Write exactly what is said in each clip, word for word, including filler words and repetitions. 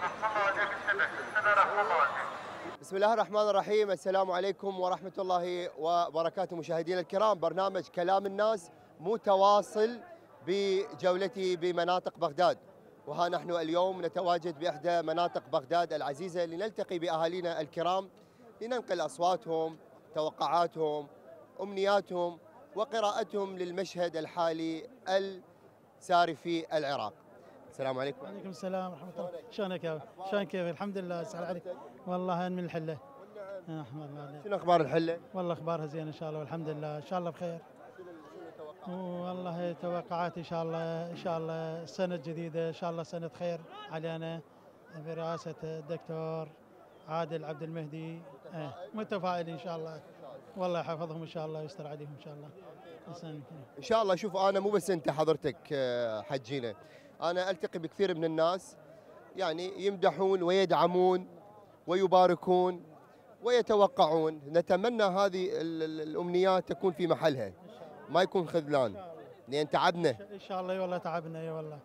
بسم الله الرحمن الرحيم. السلام عليكم ورحمة الله وبركاته. مشاهدينا الكرام، برنامج كلام الناس متواصل بجولتي بمناطق بغداد، وها نحن اليوم نتواجد بإحدى مناطق بغداد العزيزة لنلتقي بأهالينا الكرام لننقل أصواتهم، توقعاتهم، أمنياتهم وقراءتهم للمشهد الحالي الساري في العراق. السلام عليكم. وعليكم السلام ورحمة الله. شلونك يا شلون كيف؟ الحمد لله. سهل عليك. والله من الحلة. والنعم. الله. شنو أخبار الحلة؟ والله أخبارها زين إن شاء الله والحمد لله، إن شاء الله بخير. والله توقعات إن شاء الله إن شاء الله سنة جديدة، إن شاء الله سنة خير علينا برئاسة الدكتور عادل عبد المهدي. اه متفائل إن شاء الله، والله يحفظهم إن شاء الله ويستر عليهم إن شاء الله. إن شاء الله. شوف، أنا مو بس أنت حضرتك حجينا، أنا ألتقي بكثير من الناس يعني يمدحون ويدعمون ويباركون ويتوقعون. نتمنى هذه الأمنيات تكون في محلها، ما يكون خذلان، لأن تعبنا. إن شاء الله. والله تعبنا اي والله.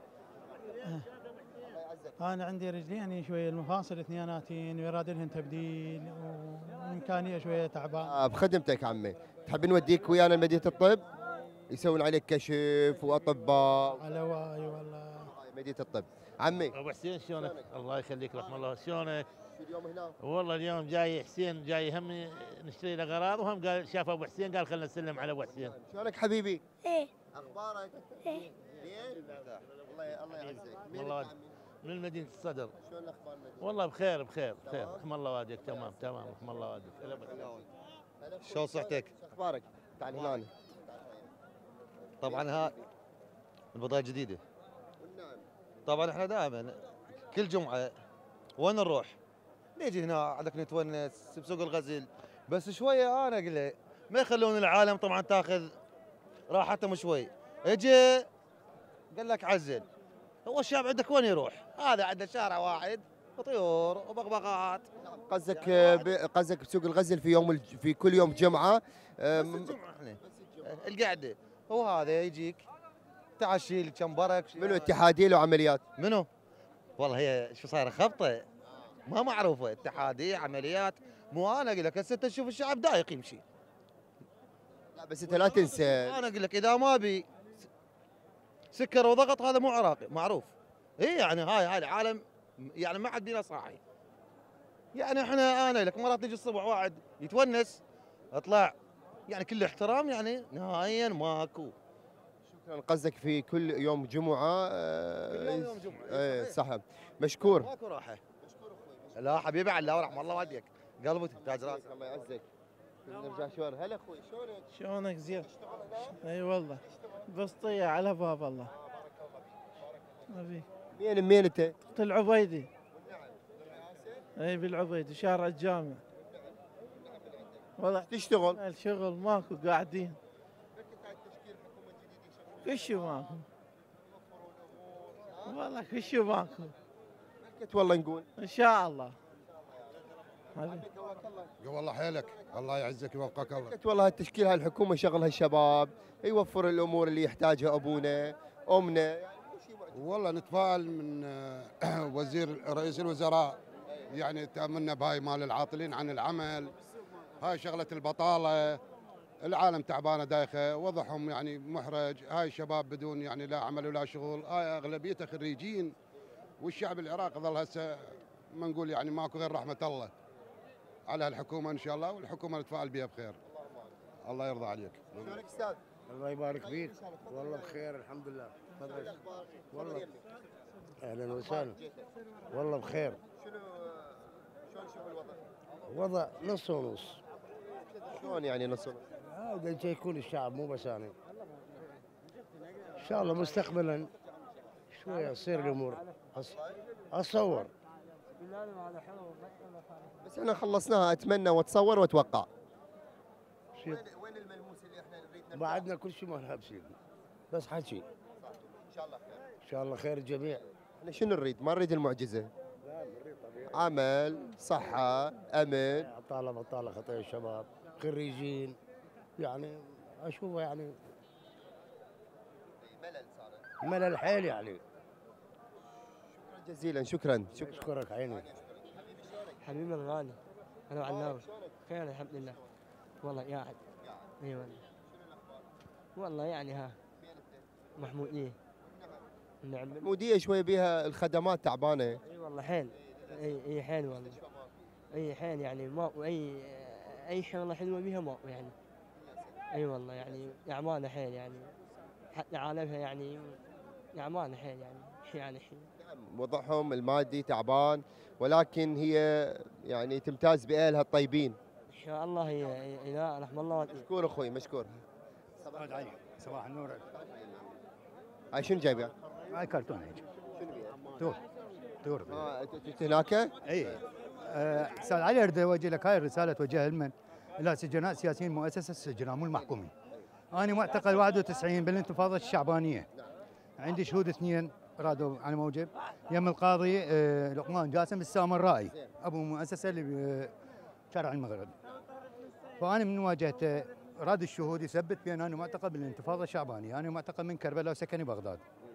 أنا عندي رجلين شوية المفاصل اثنيناتين ويراد لهن تبديل وإمكانية شوية تعبان. آه بخدمتك عمي. تحب نوديك ويانا مدينة الطب يسوون عليك كشف وأطباء على واي والله. مدينة الطب. عمي ابو حسين شلونك؟ الله يخليك رحم الله. شلونك؟ شو اليوم هنا؟ والله اليوم جاي حسين، جاي هم نشتري له اغراض، وهم قال شاف ابو حسين قال خلينا نسلم على ابو حسين. شلونك حبيبي؟ ايه اخبارك؟ ايه زين؟ الله الله يعزك. والله من مدينة الصدر. شلون الاخبار المدينة؟ والله بخير بخير بخير، رحم الله والديك. تمام تمام، رحم الله والديك. شلون صحتك؟ شو اخبارك؟ تعال هنا. طبعا ها البضاعة الجديدة. طبعا احنا دائما كل جمعة وين نروح؟ نيجي هنا عندك نتونس بسوق الغزل، بس شوية انا اقول له ما يخلون العالم طبعا تاخذ راحتهم شوي. اجي قال لك عزل، هو الشعب عندك وين يروح؟ هذا عنده شارع واحد وطيور وبغبغات. قصدك ب... قصدك بسوق الغزل في يوم الج... في كل يوم جمعة. بس الجمعة احنا القعدة، هو هذا يجيك تعشي لك كم برك. منو اتحادية له عمليات؟ منو؟ والله هي شو صايره خبطه ما معروفه، اتحاديه عمليات. مو انا اقول لك هسه انت تشوف الشعب دايق يمشي. لا بس انت لا تنسى، انا اقول لك اذا ما بي سكر وضغط هذا مو عراقي معروف. اي يعني هاي هاي العالم يعني ما حد بينا صاحي. يعني احنا انا لك مرات نجي الصبح واحد يتونس اطلع يعني كل احترام، يعني نهائيا ماكو. شكرا. قصدك في كل يوم جمعة. كل يوم جمعة. ايه صح. مشكور. ماكو راحه. مشكور اخوي. لا حبيبي على رحم الله والديك، قلبه تاج راسك. الله يعزك. نرجع شوار. هلا اخوي شلونك؟ شلونك؟ زين. اي والله بسطية على باب الله. ما في. منين منين انت؟ اخت العبيدي. اي بالعبيدي شارع الجامع. والله تشتغل؟ الشغل ماكو، قاعدين. كشو ماكو. والله كشو ماكو. والله نقول ان شاء الله. والله حيلك، الله يعزك ويوفقك الله. والله التشكيل هاي الحكومة شغلها الشباب، يوفر الامور اللي يحتاجها ابونا امنا. والله نتفائل من وزير رئيس الوزراء، يعني تأمنا بهاي مال العاطلين عن العمل، هاي شغلة البطالة، العالم تعبانة دايخة، وضعهم يعني محرج، هاي الشباب بدون يعني لا عمل ولا شغل، هاي أغلبيتها خريجين، والشعب العراقي ظل هسه ما نقول يعني ماكو غير رحمة الله على الحكومة إن شاء الله، والحكومة نتفائل بها بخير. الله يرضى عليك. شلونك استاذ؟ الله يبارك فيك. والله بخير الحمد لله. تفضل. والله اهلا وسهلا. والله بخير. شنو شلون نشوف الوضع؟ وضع نص ونص. شلون يعني نص ونص؟ هذا يكون الشعب مو بس انا. ان شاء الله مستقبلا شويه تصير الامور اتصور. بس احنا خلصناها، اتمنى واتصور واتوقع. وين وين الملموس اللي احنا نريد؟ بعدنا كل شيء ما لها بسيط، بس حكي. ان شاء الله خير. ان شاء الله خير الجميع. احنا شنو نريد؟ ما نريد المعجزه. لا نريد طبيعي. عمل، صحه، امن. طالما طالع خطايا الشباب، خريجين، يعني اشوفه يعني ملل صار. ملل حيل يعني. جزيلا شكرا شكرا. اشكرك عيني. حبيبي الغالي انا وعناوي خير الحمد لله. والله قاعد. اي والله. والله يعني ها محموديه. نعم. الموديه شوي بها الخدمات تعبانه. اي والله حيل. اي اي حيل والله. اي حيل يعني ما اي اي شغله حلوه بها ما يعني. اي والله يعني يعمانه حيل يعني حتى عالمها يعني يعمانه حيل يعني يعني حيل. وضعهم المادي تعبان ولكن هي يعني تمتاز بأهلها الطيبين. ان شاء الله هي هي رحم الله. مشكور اخوي مشكور. صباح علي صباح النور. هاي شنو جايبها؟ هاي كرتون هيك. تور تور. اه انت هناك؟ اي استاذ علي اريد اوجه لك هاي الرساله توجهها لمن؟ الى سجناء سياسيين مؤسسه السجناء مو المحكومين. انا معتقل واحد وتسعين بالانتفاضه الشعبانيه. عندي شهود اثنين رادوا على موجب يم القاضي آه لقمان جاسم السامرائي ابو مؤسسه اللي بشارع المغرب. فانا من واجهته راد الشهود يثبت بان انا معتقل بالانتفاضه الشعبانيه، انا معتقل من كربلاء وسكني بغداد.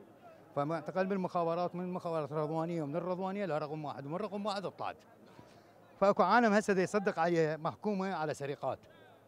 فمعتقل بالمخابرات من المخابرات الرضوانيه ومن الرضوانيه لا رقم واحد ومن رقم واحد طلعت. فاكو عالم هسه دا يصدق عليه محكومه على سرقات.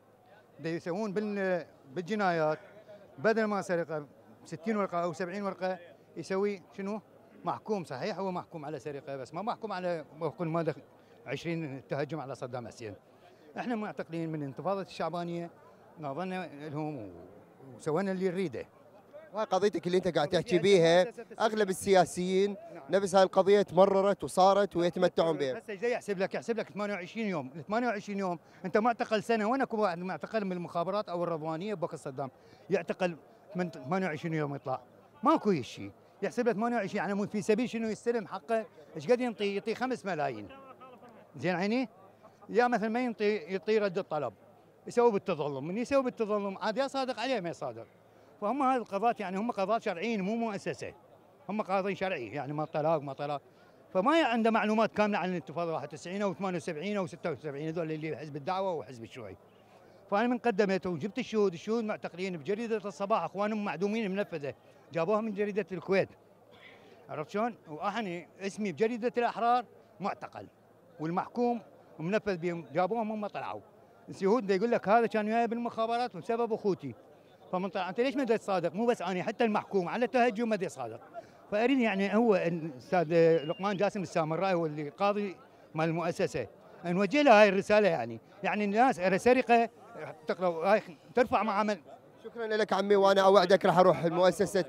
دا يسوون بال بالجنايات بدل ما سرقه ستين ورقه او سبعين ورقه يسوي شنو؟ محكوم صحيح هو محكوم على سرقه بس ما محكوم على كل ما عشرين تهجم على صدام حسين. احنا معتقلين من الانتفاضه الشعبانيه ناظرنا لهم وسوينا اللي نريده. وهاي قضيتك اللي انت قاعد تحكي بيها اغلب السياسيين نفس هاي القضيه تمررت وصارت ويتمتعون بها. هسه ايش يحسب لك؟ يحسب لك ثمانية وعشرين يوم، ثمانية وعشرين يوم انت معتقل سنه وين اكو واحد معتقل من المخابرات او الرضوانيه بوقت صدام يعتقل من ثمانية وعشرين يوم يطلع. ماكو شيء، يحسب له ثمانية وعشرين يعني في سبيل شنو يستلم حقه ايش قد ينطي؟ يعطي خمس ملايين. زين عيني؟ يا مثلا ما ينطي يعطي رد الطلب. يسوي بالتظلم، من يسوي بالتظلم عاد يا صادق عليه ما يصادق. فهم هذه القضاة يعني هم قضاة شرعيين مو مؤسسة. هم قاضي شرعي يعني ما طلاق ما طلاق. فما عنده معلومات كاملة عن الانتفاضة واحد وتسعين او ثمانية وسبعين او ستة وسبعين هذول اللي حزب الدعوة وحزب الشوي. فأنا من قدمته وجبت الشهود، الشهود معتقلين بجريدة الصباح اخوانهم معدومين منفذة، جابوها من جريدة الكويت. عرفت شلون؟ واحني اسمي بجريدة الأحرار معتقل والمحكوم ومنفذ بهم، جابوهم هم طلعوا. الشهود يقول لك هذا كان وياي بالمخابرات وسبب اخوتي. فمن طلع انت ليش ما تصادق؟ مو بس انا حتى المحكوم على تهجم ما يصادق. فاريد يعني هو الاستاذ لقمان جاسم السامرائي هو اللي قاضي مال المؤسسه نوجه له هاي الرساله يعني، يعني الناس سرقه تقرا هاي ترفع معامل. شكرا لك عمي وانا اوعدك راح اروح لمؤسسه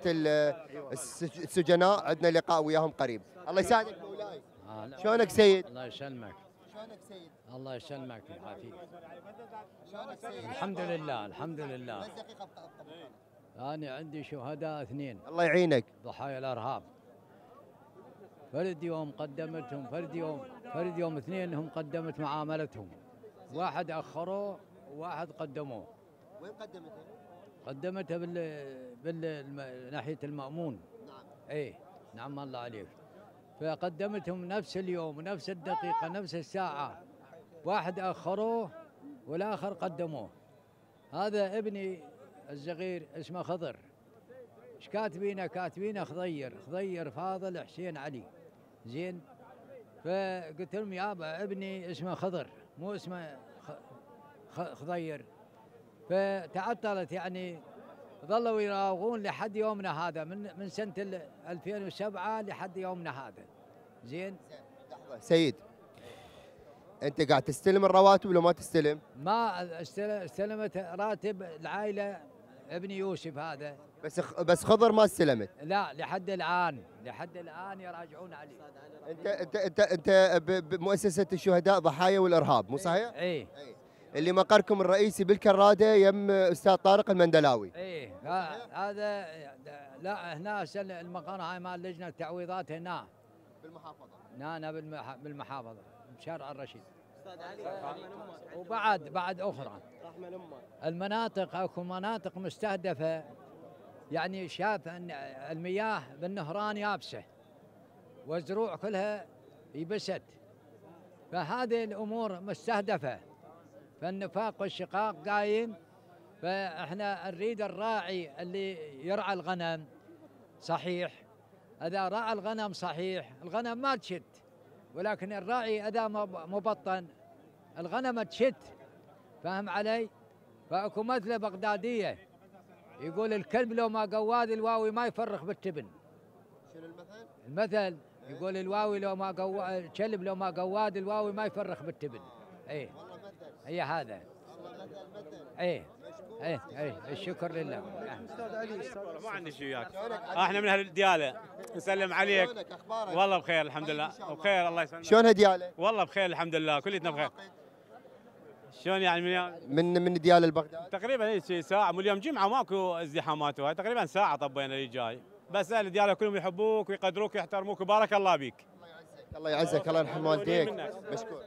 السجناء عندنا لقاء وياهم قريب. الله يساعدك مولاي. شلونك سيد؟ الله يسلمك. شلونك سيد؟ الله يسلمك ويعافيك. شلونك سيد؟ الحمد لله الحمد لله. أنا عندي شهداء اثنين. الله يعينك. ضحايا الارهاب. فرد يوم قدمتهم فرد يوم فرد يوم اثنين قدمت معاملتهم. واحد اخروه وواحد قدموه. وين قدمته؟ قدمتها بال بال ناحيه المأمون. نعم. ايه نعم الله عليك. فقدمتهم نفس اليوم نفس الدقيقه نفس الساعه. واحد اخروه والاخر قدموه. هذا ابني الصغير اسمه خضر. ايش كاتبينه؟ كاتبينه خضير خضير فاضل حسين علي. زين؟ فقلت لهم يابا ابني اسمه خضر مو اسمه خضير. فتعطلت يعني ظلوا يراوغون لحد يومنا هذا من من سنه ألفين وسبعة لحد يومنا هذا. زين؟ سيد انت قاعد تستلم الرواتب ولا ما تستلم؟ ما استلمت راتب العائله ابني يوسف هذا. بس بس خضر ما استلمت؟ لا لحد الان لحد الان يراجعون علي. انت انت انت انت بمؤسسه الشهداء ضحايا والارهاب مو صحيح؟ اي اللي مقركم الرئيسي بالكراده يم استاذ طارق المندلاوي. اي هذا لا هنا المقر هاي مال لجنه التعويضات هنا بالمحافظه. هنا بالمحافظه بشارع الرشيد. وبعد بعد اخرى المناطق اكو مناطق مستهدفه يعني شاف ان المياه بالنهران يابسه والزروع كلها يبست. فهذه الامور مستهدفه فالنفاق والشقاق قايم. فاحنا نريد الراعي اللي يرعى الغنم صحيح اذا راعى الغنم صحيح الغنم ما تشت، ولكن الراعي اذا مبطن الغنم تشت. فاهم علي؟ فاكو مثله بغداديه يقول الكلب لو ما قواد الواوي ما يفرخ بالتبن. شنو المثل؟ المثل يقول الواوي لو ما قوا الكلب لو ما قواد الواوي ما يفرخ بالتبن. اي هي هذا. اي اي اي الشكر لله. استاذ علي ما عندي شيء وياك، احنا من اهل الدياله نسلم عليك. والله بخير الحمد لله بخير الله يسلمك. شلون هدياله؟ والله بخير الحمد لله كليتنا بخير. شلون يعني من من من دياله البغداد؟ تقريبا هي شيء ساعه، واليوم جمعه ماكو ازدحامات وهاي، تقريبا ساعه طبينا اللي جاي. بس اهل الدياله كلهم يحبوك ويقدروك ويحترموك وبارك الله بيك. الله يعزك الله يرحم والديك. مشكور.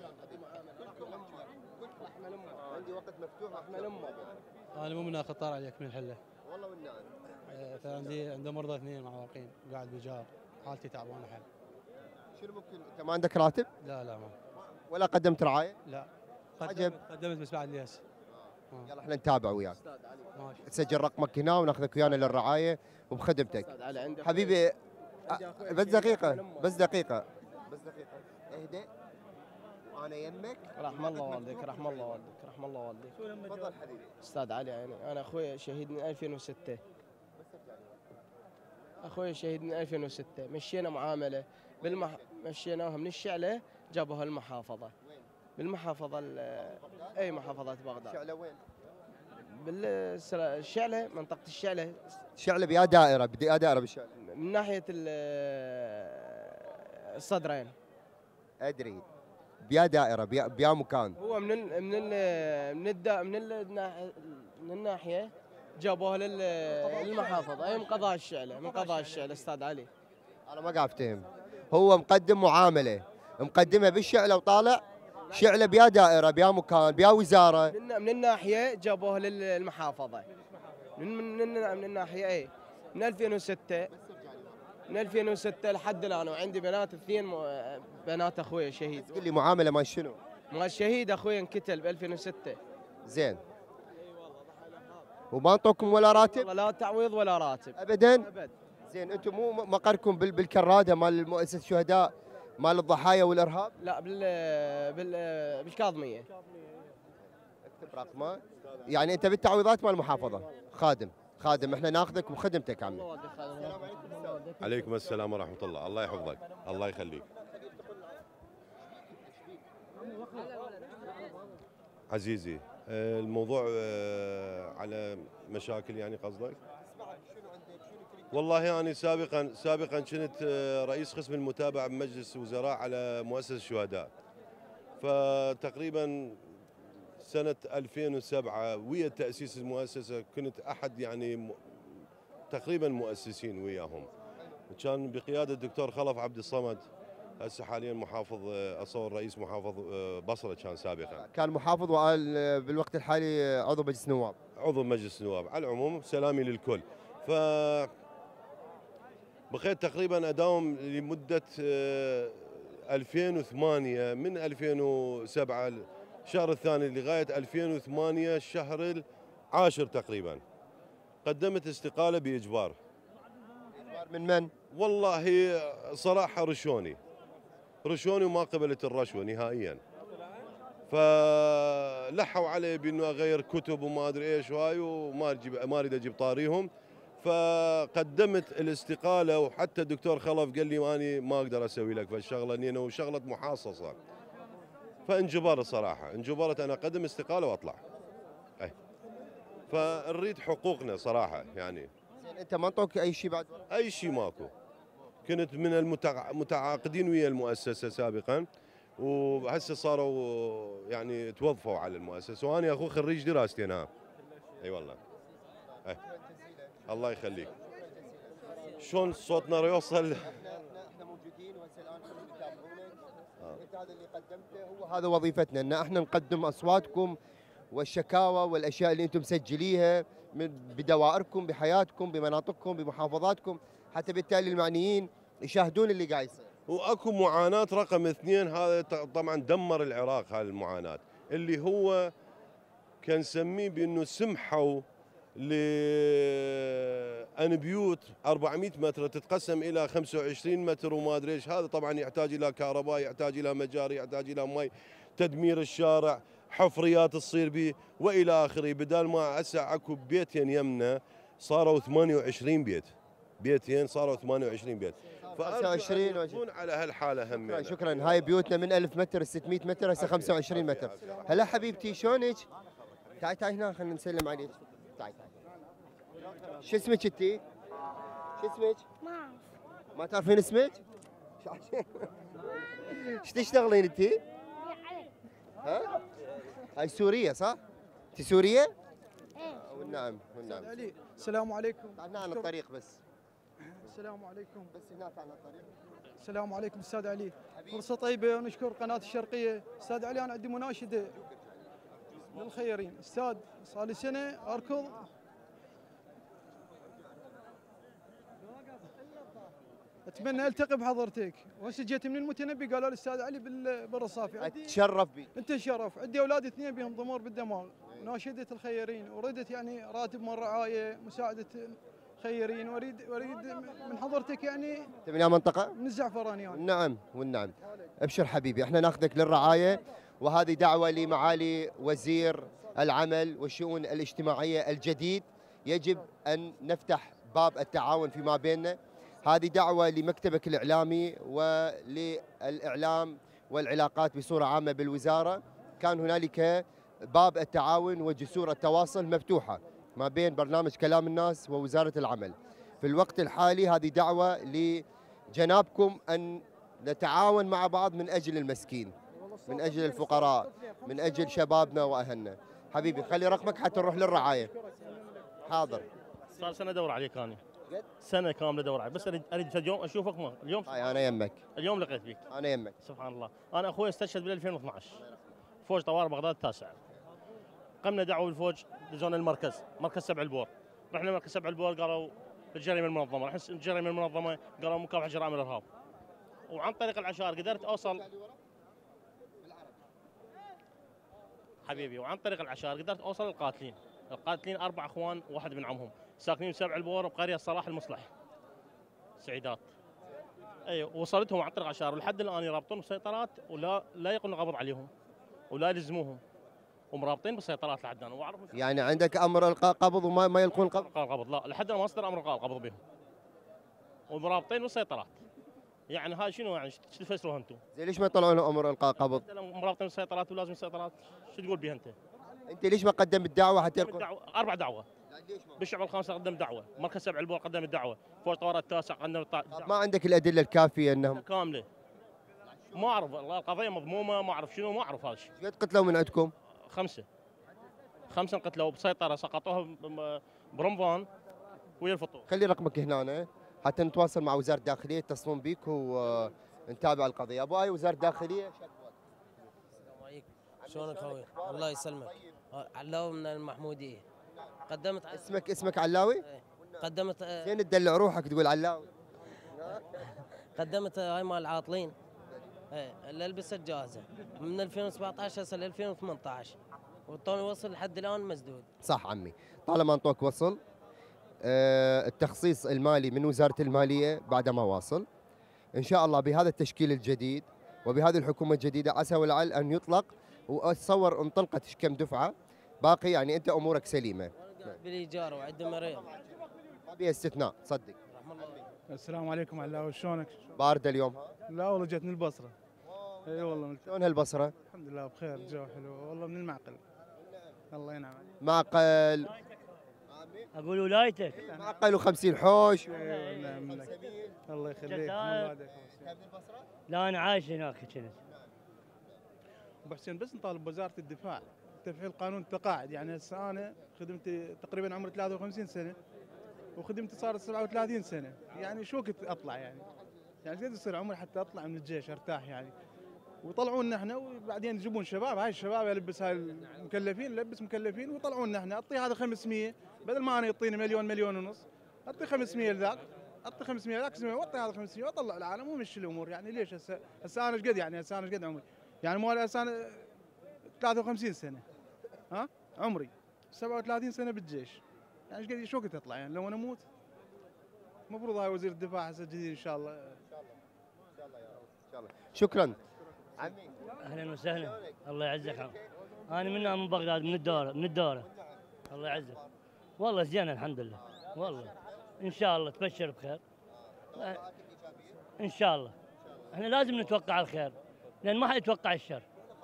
عندي وقت مفتوح احنا لما انا مو من اخذ طار عليك من الحله. والله والنعم. فعندي عنده مرضى اثنين معوقين قاعد بجار، حالتي تعبانه حيل. شنو ممكن انت ما عندك راتب؟ لا لا ما. ولا قدمت رعايه؟ لا. عجب. قدمت بس بعد ليش. يلا احنا نتابع وياك. ماشي. تسجل رقمك هنا وناخذك ويانا للرعايه وبخدمتك. حبيبي بس دقيقه بس دقيقه بس دقيقه اهدى وانا يمك. رحم الله والديك رحم الله والديك رحم الله والديك. تفضل حبيبي. استاذ علي يعني انا اخوي شهيد من ألفين وستة. اخوي شهيد من ألفين وستة، مشينا معامله بالمح... مشيناها من الشعله جابوها المحافظه. بالمحافظه ال... اي محافظه بغداد. الشعله وين؟ بالشعله منطقه الشعله. الشعله بيا دائره بيا دائره بالشعله. من ناحيه الصدرين. ادري بيا دائره بيا, بيا مكان. هو من ال من ال من الدا من ال من الناحيه جابوها للمحافظه، اي من قضاء الشعله من قضاء الشعله استاذ علي. انا ما قاعد افتهم. هو مقدم معامله مقدمه بالشعله وطالع شعله بيا دائره بيا مكان بيا وزاره. من, من الناحيه جابوها للمحافظه. من من من الناحيه اي من ألفين وستة من ألفين وستة لحد الان وعندي بنات اثنين بنات اخوي شهيد. تقول لي معامله ما شنو؟ ما الشهيد اخوي انقتل ب ألفين وستة. زين. وما انطوكم ولا راتب؟ لا تعويض ولا راتب ابدا؟ ابد. زين انتم مو مقركم بالكراده مال مؤسسه الشهداء مال الضحايا والارهاب؟ لا بال بال بالكاظميه. اكتب رقمه. يعني انت بالتعويضات مال المحافظه خادم خادم احنا ناخذك وخدمتك عمي. عليكم السلام ورحمه الله، الله يحفظك الله يخليك. عزيزي الموضوع على مشاكل يعني قصدك؟ والله أنا يعني سابقا سابقا كنت رئيس قسم المتابعة بمجلس الوزراء على مؤسسة الشهداء. فتقريبا سنة ألفين وسبعة ويا تأسيس المؤسسة كنت أحد يعني تقريبا مؤسسين وياهم. كان بقيادة الدكتور خلف عبد الصمد، هسه حاليا محافظ اصور رئيس محافظ بصره كان سابقا. كان محافظ وقال بالوقت الحالي عضو مجلس النواب. عضو مجلس النواب، على العموم سلامي للكل. ف بقيت تقريبا اداوم لمده ألفين وثمانية، من ألفين وسبعة الشهر الثاني لغايه ألفين وثمانية الشهر العاشر تقريبا قدمت استقاله باجبار. اجبار من من؟ والله صراحه رشوني رشوني وما قبلت الرشوه نهائيا. فلحوا علي بانه اغير كتب وما ادري ايش وهاي وما اجيب ما اريد اجيب طاريهم. فقدمت الاستقاله وحتى الدكتور خلف قال لي اني ما اقدر اسوي لك فالشغله لانه شغله محاصصه. فانجبرت صراحه انجبرت انا اقدم استقاله واطلع. اي فنريد حقوقنا صراحه يعني. انت ما انطوك اي شيء بعد؟ اي شيء ماكو. كنت من المتعاقدين ويا المؤسسه سابقا وهسه صاروا يعني توظفوا على المؤسسه وانا اخو خريج دراستي انا. اي والله. أي. الله يخليك. شلون صوتنا يوصل؟ احنا موجودين وهسه الان كلهم يتابعونك. انت هذا اللي قدمته هو هذا وظيفتنا ان احنا نقدم اصواتكم والشكاوى والاشياء اللي انتم مسجليها بدوائركم بحياتكم بمناطقكم بمحافظاتكم حتى بالتالي المعنيين يشاهدون اللي قاعد يصير. واكو معاناه رقم اثنين هذا طبعا دمر العراق هذه المعاناه اللي هو كان نسميه بانه سمحوا لأن بيوت أربعمئة متر تتقسم إلى خمسة وعشرين متر وما أدري إيش. هذا طبعا يحتاج إلى كهرباء، يحتاج إلى مجاري، يحتاج إلى مي، تدمير الشارع، حفريات تصير به والى اخره. بدال ما هسه اكو بيتين يمنا صاروا ثمانية وعشرين بيت، بيتين صاروا ثمانية وعشرين بيت. خمسة وعشرين فأرجو على هالحاله هم. شكرا شكرا. هاي بيوتنا من ألف متر ستمئة متر هسه خمسة وعشرين متر. هلا حبيبتي شلونك؟ تعي تعي هنا خلينا نسلم عليك. تعي تعي. شو اسمك انتي؟ شو اسمك؟ ما اعرف. ما تعرفين اسمك؟ ايش تشتغلين انتي؟ ها؟ هاي سورية صح؟ انت سورية؟ ايه. والنعم والنعم. علي السلام عليكم. تعال عن الطريق بس. السلام عليكم. بس هنا تعال عن الطريق. السلام عليكم استاذ علي. فرصة طيبة ونشكر قناة الشرقية. استاذ علي انا عندي مناشدة للخيرين. استاذ صار لي سنة اركض اتمنى التقي بحضرتك. وهسه جيت من المتنبي قالوا لي استاذ علي بالرصافي. اتشرف بك. انت شرف. عندي اولاد اثنين بهم ضمور بالدماغ. ناشدة الخيرين وردت يعني راتب من رعاية مساعدة الخيرين واريد اريد من حضرتك يعني. انت من اي منطقة؟ من الزعفرانيات. نعم والنعم. ابشر حبيبي احنا ناخذك للرعاية، وهذه دعوة لمعالي وزير العمل والشؤون الاجتماعية الجديد. يجب ان نفتح باب التعاون فيما بيننا. هذه دعوة لمكتبك الإعلامي وللإعلام والعلاقات بصورة عامة بالوزارة. كان هنالك باب التعاون وجسور التواصل مفتوحة ما بين برنامج كلام الناس ووزارة العمل. في الوقت الحالي هذه دعوة لجنابكم أن نتعاون مع بعض من أجل المسكين، من أجل الفقراء، من أجل شبابنا وأهلنا. حبيبي خلي رقمك حتى نروح للرعاية. حاضر. صار سنة أدور عليك أنا. سنة كاملة أدور عليك، بس أريد اليوم أشوفك. ما اليوم هاي أنا يمك. اليوم لقيت بيك. أنا يمك. سبحان الله. أنا أخوي استشهد بال ألفين واثنعش فوج طوارئ بغداد التاسع. قمنا دعوة بالفوج لزون المركز، مركز سبع البور. رحنا مركز سبع البور قالوا الجريمة المنظمة، رحنا الجريمة المنظمة قالوا مكافحة جرائم الإرهاب. وعن طريق العشائر قدرت أوصل حبيبي، وعن طريق العشائر قدرت أوصل للقاتلين. القاتلين أربع أخوان واحد من عمهم ساكنين بسبع البور بقرية صلاح المصلح سعيدات. اي وصلتهم عن طريق عشائر ولحد الان يرابطون بسيطرات ولا لا يقولون قبض عليهم ولا يلزموهم ومرابطين بالسيطرات لحد الان. واعرف يعني عندك امر القاء قبض وما ما يلقون قبض؟ قبض لا، لحد الان ما صدر امر القاء القبض بهم ومرابطين بالسيطرات. يعني هاي شنو يعني؟ شو تفسروها انتم؟ زين ليش ما يطلعون امر القاء قبض؟ مرابطين بالسيطرات ولازم السيطرات، شو تقول بها انت؟ انت ليش ما قدمت دعوه حتى يلقون؟ اربع دعوه. بالشعب الخامسة قدم دعوة، مركز سبع البور قدم الدعوة، فوج طوارئ التاسع قدم الدعوة. ما عندك الأدلة الكافية أنهم كاملة؟ ما أعرف والله، القضية مضمومة، ما أعرف شنو، ما أعرف هذا الشيء. قد قتلوا من عندكم؟ خمسة. خمسة انقتلوا بسيطرة، سقطوها برمضان ويا الفطور. خلي رقمك هنا حتى نتواصل مع وزارة الداخلية يتصلون بيك ونتابع القضية. أبو هاي وزارة الداخلية. السلام عليكم. شلونك خوي؟ الله يسلمك. علاوي من المحمودية. قدمت اسمك اسمك علاوي؟ قدمت زين تدلع روحك تقول علاوي. قدمت هاي مال العاطلين. ايه اللي لبست جاهزه من ألفين وسبعطعش هسه ل ألفين وثمنطعش والطوني وصل لحد الان مسدود. صح عمي، طالما انطوك وصل. آه التخصيص المالي من وزارة المالية بعد ما واصل. ان شاء الله بهذا التشكيل الجديد وبهذه الحكومة الجديدة عسى ولعل ان يطلق، واتصور انطلقت كم دفعة باقي، يعني انت امورك سليمة. بالايجار وعندي مريض ما بيها استثناء صدق. السلام عليكم علاوي، شلونك؟ باردة اليوم؟ لا والله جت من البصرة. اي والله. شلون هالبصرة؟ الحمد لله بخير، الجو حلو والله. من المعقل. الله ينعم عليك. معقل. اقول ولايتك. معقل وخمسين حوش. اي نعم منك. الله يخليك. لا انا عايش هناك كنت. ابو حسين بس نطالب بوزارة الدفاع تفعيل قانون التقاعد. يعني هسه انا خدمتي تقريبا عمري ثلاثة وخمسين سنة وخدمتي صارت سبعة وثلاثين سنة، يعني شو وقت اطلع يعني؟ يعني قد يصير عمري حتى اطلع من الجيش ارتاح يعني. ويطلعونا احنا وبعدين يجيبون شباب، هاي الشباب يلبس هاي المكلفين، يلبس مكلفين ويطلعونا احنا. اعطي هذا خمسمية بدل ما انا يعطيني مليون مليون ونص، اعطي خمسمية لذاك، اعطي خمسمية لذاك واعطي هذا خمسمية واطلع العالم ومشي الامور. يعني ليش هسه هسه انا ايش قد يعني هسه انا ايش قد عمري؟ يعني مو هسه انا ثلاثة وخمسين سنة ها عمري، سبعة وثلاثين سنة بالجيش. يعني ايش قد شو وقت تطلع يعني لو انا اموت؟ المفروض هاي وزير الدفاع هسه الجديد ان شاء الله. ان شاء الله ان شاء الله يا رب ان شاء الله. شكرا عمي. اهلا وسهلا الله يعزك عم. انا من من بغداد من الدوره من الدوره. الله يعزك. والله زين الحمد لله والله ان شاء الله تبشر بخير. ان شاء الله احنا لازم نتوقع الخير لان ما حد يتوقع الشر.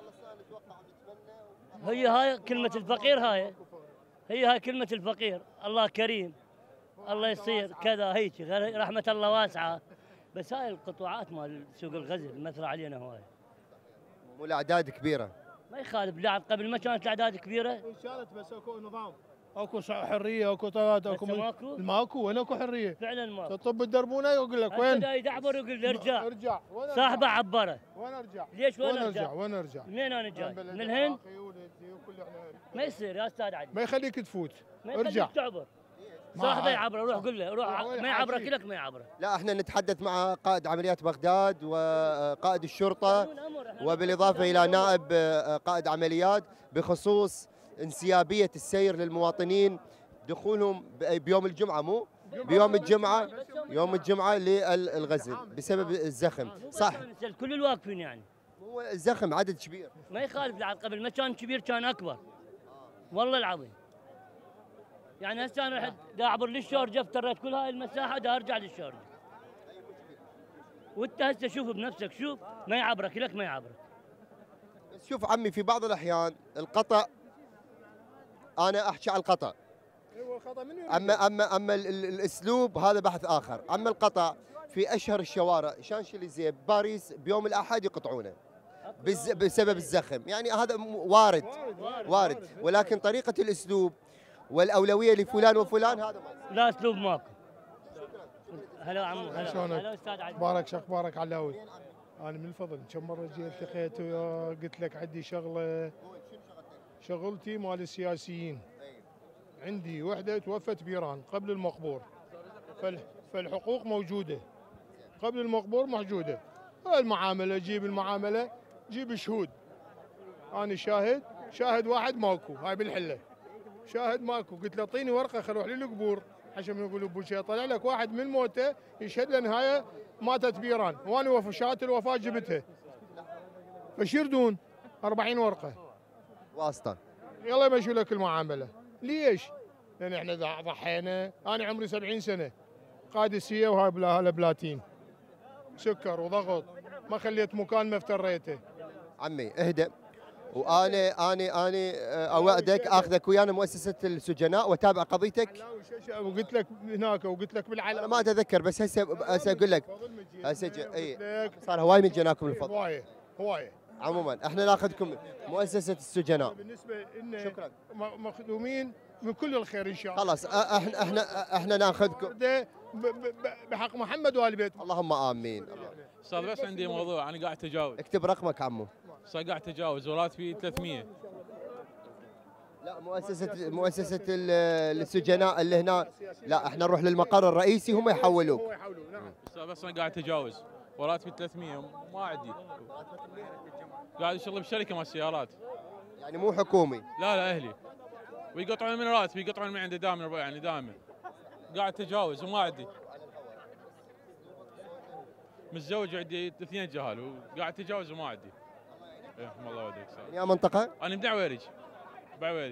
هي هاي كلمة الفقير هاي هي هاي كلمة الفقير. الله كريم الله يصير كذا هيك غير رحمة الله واسعة. بس هاي القطوعات مال سوق الغزل مثل علينا هواي. والاعداد كبيرة. ما يخالف لا قبل ما كانت الاعداد كبيرة. انشالت بس اكو نظام. اكو حريه اكو طاقات اكو ماكو ماكو وين اكو حريه؟ فعلا ماكو. تطب الدربونه يقول لك وين؟ يدعبر يقول لي ارجع ارجع صاحبه عبره. وين ارجع؟ ليش وين ارجع؟ ارجع؟ وين ارجع؟ منين انا جاي؟ من الهند؟ ما يصير يا استاذ علي. ما يخليك تفوت. ما ارجع. يخليك تعبر. صاحبه يعبره روح قول له روح ما يعبرك لك ما يعبره. لا احنا نتحدث مع قائد عمليات بغداد وقائد الشرطه وبالاضافه الى نائب قائد عمليات بخصوص انسيابيه السير للمواطنين دخولهم بيوم الجمعه مو بيوم الجمعه يوم الجمعه للغزل بسبب الزخم صح. كل الواقفين يعني. هو الزخم عدد كبير. ما يخالف العدد قبل ما كان كبير كان اكبر. والله العظيم. يعني هسه انا رحت دا اعبر للشارجه افتريت كل هاي المساحه دا ارجع للشارجه. وانت هسه شوف بنفسك شوف ما يعبرك لك ما يعبرك. بس شوف عمي في بعض الاحيان القطع انا احكي عن القطع. ايوه الخطا من وين؟ اما اما اما ال ال الاسلوب هذا بحث اخر، اما القطع في اشهر الشوارع شانشليزيه باريس بيوم الاحد يقطعونه بسبب الزخم، يعني هذا وارد وارد ولكن طريقه الاسلوب والاولويه لفلان وفلان هذا ما لا اسلوب ماكو. هلا عمو هلا هلا استاذ علي. بارك شو اخبارك علاوي؟ انا من الفضل كم مره جيت التقيت وياه قلت لك عندي شغله شغلتي مال السياسيين. عندي وحده توفت بإيران قبل المقبور فالحقوق موجوده قبل المقبور موجوده. المعامله جيب المعامله جيب شهود. انا شاهد شاهد واحد ماكو هاي بالحله شاهد ماكو. قلت له اعطيني ورقه خل اروح للقبور عشان يقولوا ابو شيء طلع لك واحد من موته يشهد لان هاي ماتت بإيران وانا وفشات الوفاه جبتها. فش يردون؟ أربعين ورقه واسطه يلا يمشوا لك المعامله. ليش؟ لان احنا ضحينا. انا عمري سبعين سنه قادسيه وهاي بلا هلا بلاتين سكر وضغط ما خليت مكان ما افتريته. عمي اهدى وانا انا انا اوعدك اخذك ويانا مؤسسه السجناء واتابع قضيتك. وقلت لك هناك وقلت لك بالعلم انا ما اتذكر بس هسه هسه اقول لك هسه اي صار هواي من جناكم الفضل. هوايه هوايه. عموما احنا ناخذكم مؤسسه السجناء. بالنسبه لنا شكرا مخدومين من كل الخير ان شاء الله. خلاص احنا احنا احنا ناخذكم بحق محمد وال بيت. اللهم امين. استاذ بس عندي موضوع انا قاعد اتجاوز. اكتب رقمك عمو. صار قاعد اتجاوز وراتبي ثلاثمية. لا مؤسسه مؤسسه السجناء اللي هنا لا احنا نروح للمقر الرئيسي هم يحولوك. هو يحولوك نعم. استاذ بس انا قاعد اتجاوز وراتبي ثلاثمية ما عندي. قاعد اشتغل بشركه مال السيارات. يعني مو حكومي؟ لا لا اهلي. ويقطعون من راتبي يقطعون من عندي دائما يعني دائما. قاعد اتجاوز وما عندي. متزوج عندي اثنين جهال وقاعد اتجاوز وما عندي. يرحم الله والديك. يا منطقة؟ انا من دعويرج. بعويرج.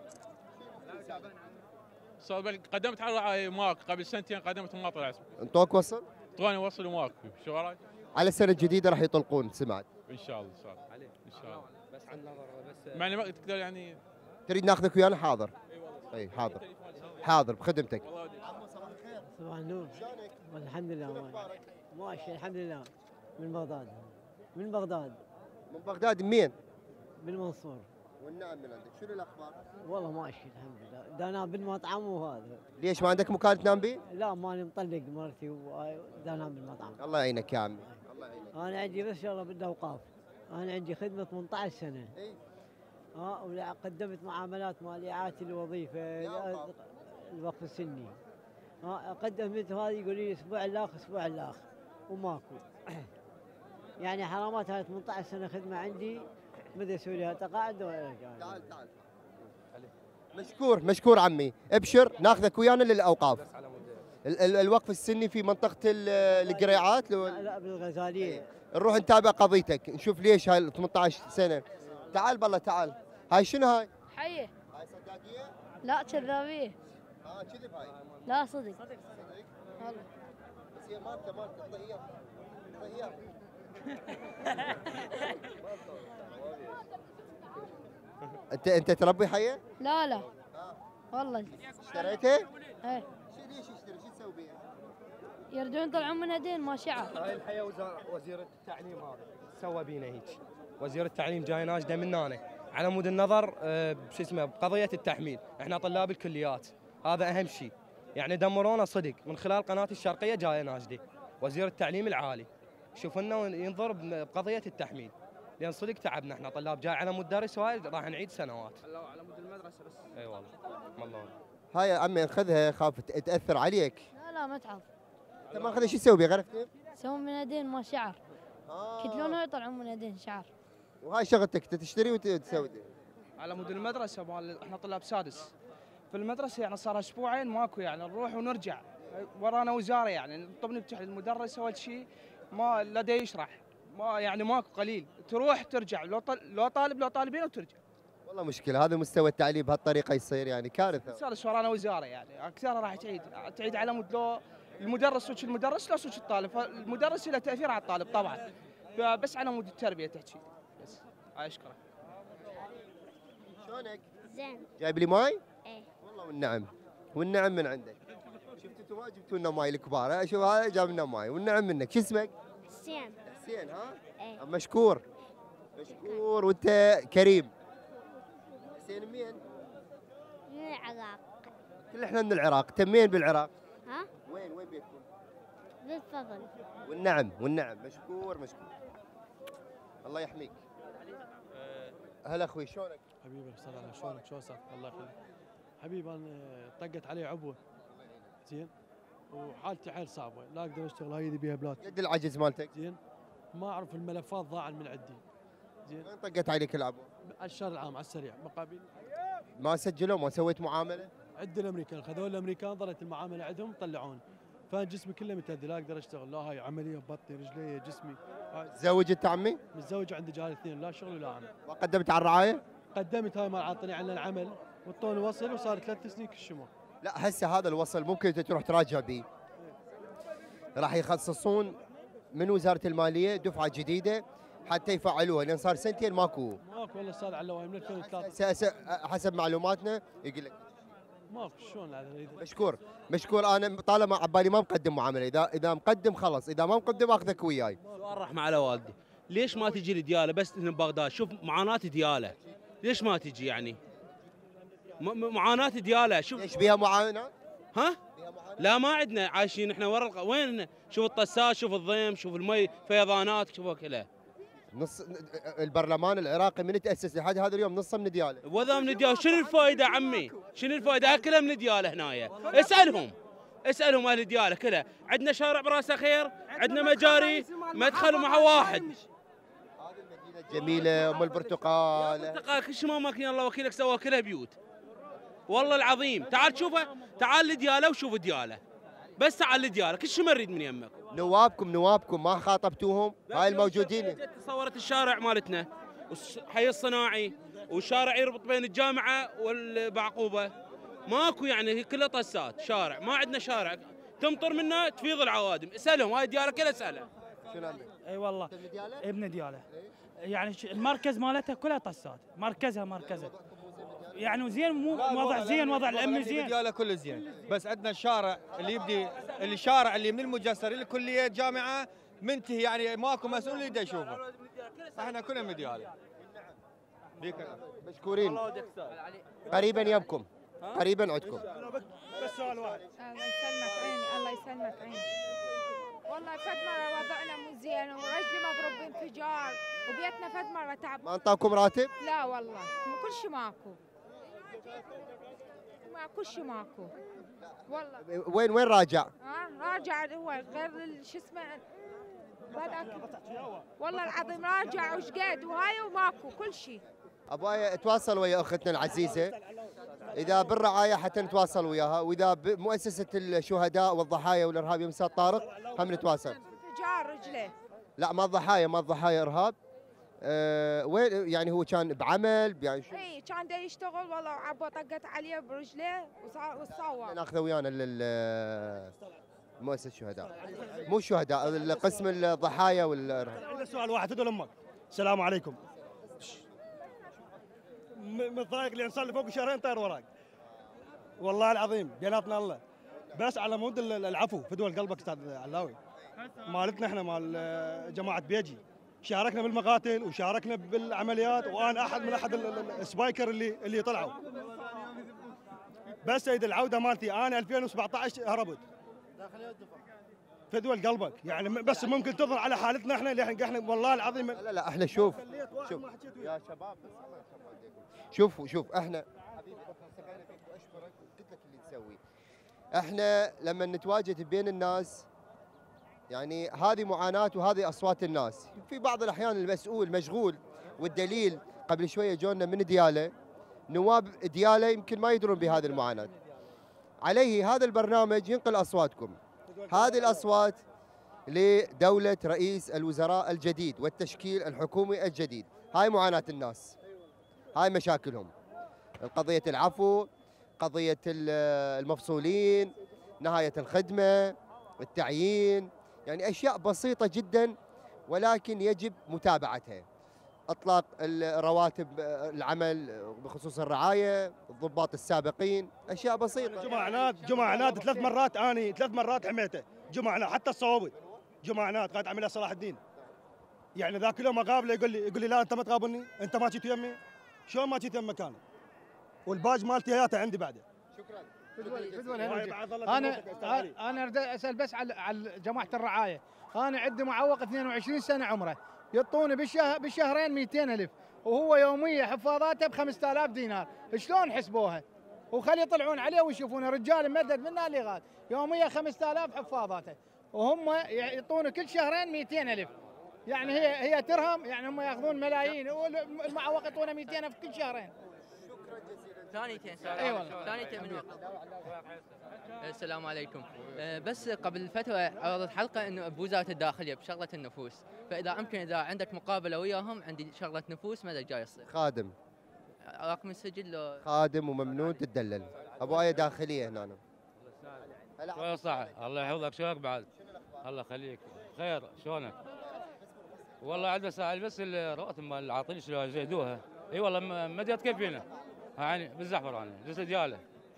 صار قدمت على الرعاية ماك قبل سنتين قدمت وما طلعت. انطوك وصل؟ طلعني وصل وماك شو وراك؟ على السنة الجديدة راح يطلقون سمعت. ان شاء الله صار. ان شاء الله. بس عن نظر بس معني ما تقدر يعني تريد ناخذك ويانا حاضر. اي حاضر. حاضر بخدمتك. صباح النور. الحمد لله ماشي الحمد لله. من بغداد. من بغداد. من بغداد منين؟ من المنصور. والنعم من عندك، شنو الاخبار؟ والله ماشي الحمد لله، دا انام بالمطعم وهذا. ليش ما عندك مكان تنام به؟ لا ماني مطلق مرتي ودا انام بالمطعم. الله يعينك يا عمي، الله يعينك. انا عندي بس شغله بالاوقاف. انا عندي خدمه ثمانية عشر سنه. اي. اه وقدمت معاملات مال اعاده الوظيفه الوقف السني. اه قدمت هذه يقول لي اسبوع الاخ اسبوع الاخ وماكو. يعني حرامات هاي ثمانية عشر سنه خدمه عندي ماذا اسوي لها تقاعد ولا تعال تعال مشكور مشكور عمي، ابشر ناخذك ويانا للاوقاف. ال- ال- الوقف السني في منطقه ال- القريعات لو- لا بالغزاليه. نروح نتابع قضيتك، نشوف ليش هاي ثمانية عشر سنه. تعال بالله تعال. هاي شنو هاي؟ حيه. هاي صداقيه؟ لا كذابيه. اه كذب هاي. لا صدق. صدق والله. بس هي مالته مالته اعطيه اياه. اعطيه اياه. انت انت تربي حيه؟ لا لا. والله. اشتريته؟ ايه. ليش يشتري؟ شو تسوي بيها؟ يردون يطلعون من هدين ما شعر. هاي الحياه وزير التعليم هذا سوى بينا هيك. وزير التعليم جاي ناشده منا أنا على مود النظر آه، شو اسمه بقضيه التحميل، احنا طلاب الكليات هذا اهم شيء. يعني دمرونا صدق من خلال قناه الشرقيه جايه ناشده وزير التعليم العالي شوف لنا ينظر بقضيه التحميل، لان صدق تعبنا احنا طلاب جاي على مود درس وهاي راح نعيد سنوات. على مود المدرسه بس. اي والله والله. هاي يا عمي خذها خاف تاثر عليك. لا لا ما تعرف. انت ماخذها شو تسوي بيها؟ غرفتها؟ يسوون من هدين ما شعر. كتلونه يطلعون من هدين شعر. وهاي شغلتك تشتري وتسوي. على مود المدرسه مال احنا طلاب سادس في المدرسه، يعني صار اسبوعين ماكو، يعني نروح ونرجع ورانا وزاره، يعني طب نفتح المدرس اول شيء ما لدي يشرح، ما يعني ماكو قليل، تروح ترجع لو طل... لو طالب لو طالبين وترجع. والله مشكله هذا مستوى التعليم بهالطريقه يصير يعني كارثه. سادس ورانا وزاره، يعني اكثرها راح تعيد تعيد على مود لو المدرس وش المدرس لو وش الطالب، فالمدرس له تاثير على الطالب طبعا، فبس على مود التربيه تحكي بس. اشكرك. شلونك؟ زين. جايب لي ماي؟ ايه. والله والنعم والنعم من عندك. شفت انتم ما جبتوا لنا ماي الكبار، ها شوف هذا جاب لنا ماي والنعم منك. شو اسمك؟ حسين. حسين ها؟ ايه. مشكور مشكور وانت كريم. حسين منين؟ من العراق. كل احنا من العراق، تمين بالعراق؟ ها؟ وين وين بيتكم؟ بالفضل. والنعم والنعم مشكور مشكور. الله يحميك. هلا اخوي شلونك؟ حبيبي صل على شلونك شو صار؟ الله يخليك. حبيبي انا طقت علي عبوه زين وحالتي حيل صعبه، لا اقدر اشتغل هاي بيها بلاد. قد العجز مالتك؟ زين ما اعرف الملفات ضاعت من عندي. زين وين طقت عليك العبوه؟ على الشهر العام على السريع مقابل. ما سجلوا ما سويت معامله؟ عند الامريكان خذوا الامريكان ظلت المعامله عندهم طلعون، فانا جسمي كله متهدي لا اقدر اشتغل، لا هاي عمليه ببطني رجلي جسمي. تزوج انت عمي؟ متزوج عندي جال اثنين لا شغل ولا عمل. ما قدمت على الرعايه؟ قدمت هاي مال عاطني عنا العمل وطوني وصل وصار ثلاث سنين كشمه. لا هسه هذا الوصل ممكن انت تروح تراجع به. راح يخصصون من وزاره الماليه دفعه جديده حتى يفعلوها، لان صار سنتين ماكو. ماكو والله استاذ علوي من ألفين وثلاثة. هسه حسب معلوماتنا يقول لك ماكو شلون هذا. مشكور مشكور. انا طالما عبالي ما مقدم معامله، اذا اذا مقدم خلص، اذا ما مقدم اخذك وياي. سؤال رحمه على والدي، ليش ما تجي لدياله بس من بغداد؟ شوف معاناه دياله، ليش ما تجي يعني؟ م- معاناه دياله شوف. ليش بيها معاناه؟ ها؟ لا ما عندنا، عايشين احنا ورا الق... وين؟ شوف الطسات، شوف الضيم، شوف المي، فيضانات، شوفوا كلها. نص البرلمان العراقي من تاسس لحد هذا اليوم نصه من دياله. وذا من دياله، شنو الفائده عمي؟ شنو الفائده؟ كلها من دياله هنايا، اسالهم اسالهم اهل دياله كلها، عندنا شارع براسه خير، عندنا مجاري، مدخل مع واحد. جميله ام البرتقال. البرتقال كل شيء ما ماكين الله وكيلك سوى كلها بيوت. والله العظيم تعال شوفه، تعال لدياله وشوف دياله. بس تعال لدياله كل شيء ما نريد من يمك. نوابكم نوابكم ما خاطبتوهم؟ هاي الموجودين. تصورت الشارع مالتنا والحي الصناعي والشارع يربط بين الجامعه والبعقوبه، ماكو يعني كله طسات، شارع ما عندنا شارع تمطر منه تفيض العوادم. اسالهم هاي دياله كلها اسالها. شنو عندك؟ اي والله ابن دياله يعني المركز مالتها كلها طسات، مركزها مركزها يعني زين، مو وضع زين، وضع الامن زين، دياله كله زين، بس عندنا الشارع اللي يبدي الشارع اللي من المجسر الى كليه جامعه منتهي، يعني ماكو مسؤول يقدر يشوفه. احنا كلنا من دياله. مشكورين. قريبا يبكم، قريبا عندكم. بس سؤال واحد. الله يسلمك عيني، الله يسلمك عيني. والله فد مرة وضعنا مو زين ورجلي مضروب بانفجار وبيتنا فد مرة تعب. ما انطاكم راتب؟ لا والله كل شيء ماكو. ما كل شيء ماكو. والله. وين وين راجع؟ ها راجع هو غير شو اسمه والله العظيم راجع وش قد وهاي وماكو كل شيء. ابو آية تواصل ويا اختنا العزيزه، اذا بالرعايه حتى نتواصل وياها، واذا بمؤسسه الشهداء والضحايا والارهاب يا استاذ طارق هم نتواصل. انفجار رجله. لا ما الضحايا ما الضحايا ارهاب. أه وين يعني هو كان بعمل يعني شو؟ اي كان دا يشتغل والله عبو طقت عليه برجله وصور. ناخذه ويانا لمؤسسه الشهداء، مو الشهداء، قسم الضحايا والارهاب. عندي سؤال واحد تدل امك. السلام عليكم. متضايق لان صار لي فوق شهرين طير وراك. والله العظيم بيناتنا الله. بس على مود العفو في دول قلبك استاذ علاوي. مالتنا احنا مال جماعه بيجي. شاركنا بالمقاتل وشاركنا بالعمليات، وانا احد من احد السبايكر اللي اللي طلعوا. بس سيد العوده مالتي انا ألفين وسبعطعش هربت. في دول قلبك يعني بس ممكن تظهر على حالتنا احنا اللي احنا والله العظيم. لا لا احنا شوف شوف يا شباب شوفوا شوف احنا حبيبي اشكرك قلت لك اللي تسويه. احنا لما نتواجد بين الناس يعني هذه معاناه وهذه اصوات الناس، في بعض الاحيان المسؤول مشغول، والدليل قبل شويه جونا من دياله نواب دياله يمكن ما يدرون بهذه المعاناه. عليه هذا البرنامج ينقل اصواتكم، هذه الاصوات لدوله رئيس الوزراء الجديد والتشكيل الحكومي الجديد. هاي معاناه الناس، هاي مشاكلهم، قضيه العفو، قضيه المفصولين، نهايه الخدمه، التعيين، يعني اشياء بسيطه جدا ولكن يجب متابعتها. اطلاق رواتب العمل بخصوص الرعايه، الضباط السابقين، اشياء بسيطه. جمعنات جمعنات ثلاث مرات اني ثلاث مرات حميته، جمعنات حتى الصوابي جمعنات قاعد اعملها صلاح الدين. يعني ذاك اليوم اقابله يقول لي يقول لي لا انت ما تقابلني، انت ما جيت يمي، شلون ما جيت يم مكاني؟ والباج مالتي هياته عندي بعده. شكرا. فدوى فدوى انا انا اريد اسال بس على على جماعه الرعايه. انا عندي معوق اثنين وعشرين سنه عمره، يعطوني بالشهر بالشهرين مئتين ألف، وهو يوميه حفاظاته ب خمسة آلاف دينار، شلون حسبوها؟ وخلي يطلعون عليه ويشوفونه رجال ممدد منا اللي غاد، يوميه خمسة آلاف حفاظاته، وهم يعطونه كل شهرين مئتين ألف. يعني هي هي ترهم، يعني هم ياخذون ملايين، والمعوق يعطونه مئتين ألف كل شهرين. ثانيتين اي والله ثانيتين من وقت. السلام عليكم. بس قبل فتره عرضت حلقه انه بوزاره الداخليه بشغله النفوس، فاذا امكن اذا عندك مقابله وياهم عندي شغله نفوس ماذا جاي يصير؟ خادم رقم السجل لو خادم وممنون تدلل. ابو آية داخليه هنا. شلون صح؟ الله يحفظك، شلونك بعد؟ الله يخليك، خير شلونك؟ والله عاد بس بس الرواتب مال العاطلين شلون زيدوها؟ اي والله ما جات كيفينا. يعني بالزعفر انا جلسه دياله.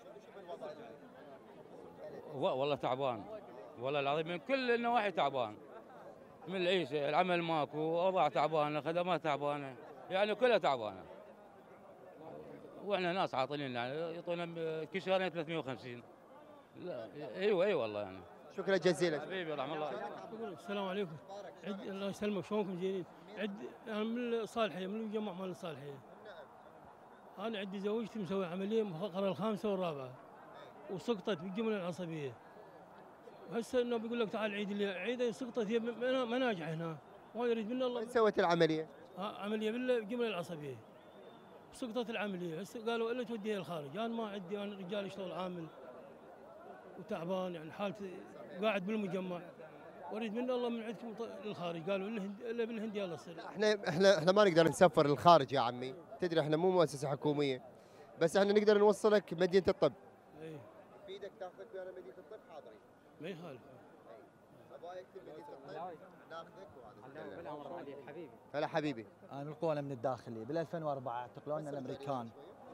والله تعبان، والله العظيم من كل النواحي تعبان. من العيشه، العمل ماكو، اوضاع تعبانه، خدمات تعبانه، يعني كلها تعبانه. واحنا ناس عاطلين يعني يعطونا كل شهرين ثلاثمئة وخمسين. لا ايوه اي والله يعني. شكرا جزيلا حبيبي رحم الله. السلام عليكم. عد الله يسلمك، شلونكم زينين؟ عد انا من الصالحيه، من المجمع مال الصالحيه. أنا عندي زوجتي مسوي عملية مفقرة الخامسة والرابعة وسقطت بالجملة العصبية. وهسه إنه بيقول لك تعال عيد اللي عيدها سقطت، هي مناجح هنا، ما يريد منا الله. وين سويت العملية؟ عملية بالجملة العصبية. سقطت العملية، هسه قالوا إلا توديها الخارج، أنا ما عندي، أنا رجال أشتغل عامل وتعبان يعني حالتي قاعد بالمجمع. واريد من الله من عندكم للخارج، قالوا الا بالهند يلا تصير. احنا احنا احنا ما نقدر نسفر للخارج يا عمي، تدري احنا مو مؤسسه حكوميه، بس احنا نقدر نوصلك مدينه الطب. اي بيدك تاخذك ويانا مدينه الطب حاضرين. ما يخالف. ابغى اكتب مدينه الطب ناخذك وهذا. بالامر عليك حبيبي. هلا حبيبي. انا القوه من الداخليه بال ألفين وأربعة اعتقلونا الامريكان.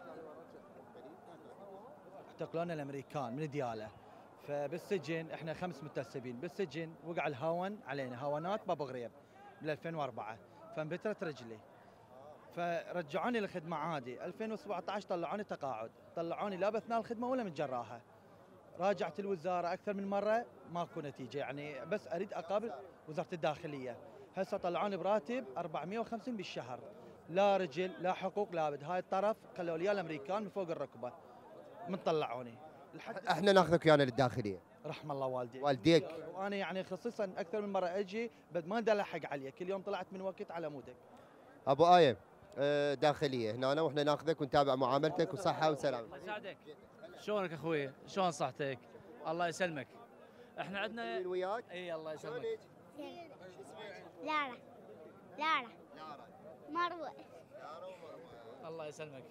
اعتقلونا الامريكان من دياله. فبالسجن احنا خمس متسبين، بالسجن وقع الهون علينا، هونات بابو غريب بال ألفين وأربعة، فانبترت رجلي. فرجعوني للخدمه عادي، ألفين وسبعطعش طلعوني تقاعد، طلعوني لا باثناء الخدمه ولا من جراها. راجعت الوزاره اكثر من مره ماكو نتيجه، يعني بس اريد اقابل وزاره الداخليه. هسه طلعوني براتب أربعمئة وخمسين بالشهر، لا رجل لا حقوق لا بد، هاي الطرف خلوا لي الامريكان من فوق الركبه من طلعوني. احنا ناخذك ويانا للداخليه. رحم الله والديك. والديك. وانا يعني خصيصا اكثر من مره اجي بد ما ادلحق عليك، كل يوم طلعت من وقت على مودك. ابو آية آه، داخليه هنا، واحنا ناخذك ونتابع معاملتك وصحه وسلامه. الله يسعدك. شلونك اخوي؟ شلون صحتك؟ الله يسلمك. احنا عندنا وياك؟ اي الله يسلمك. لارا لارا مروه. الله يسلمك.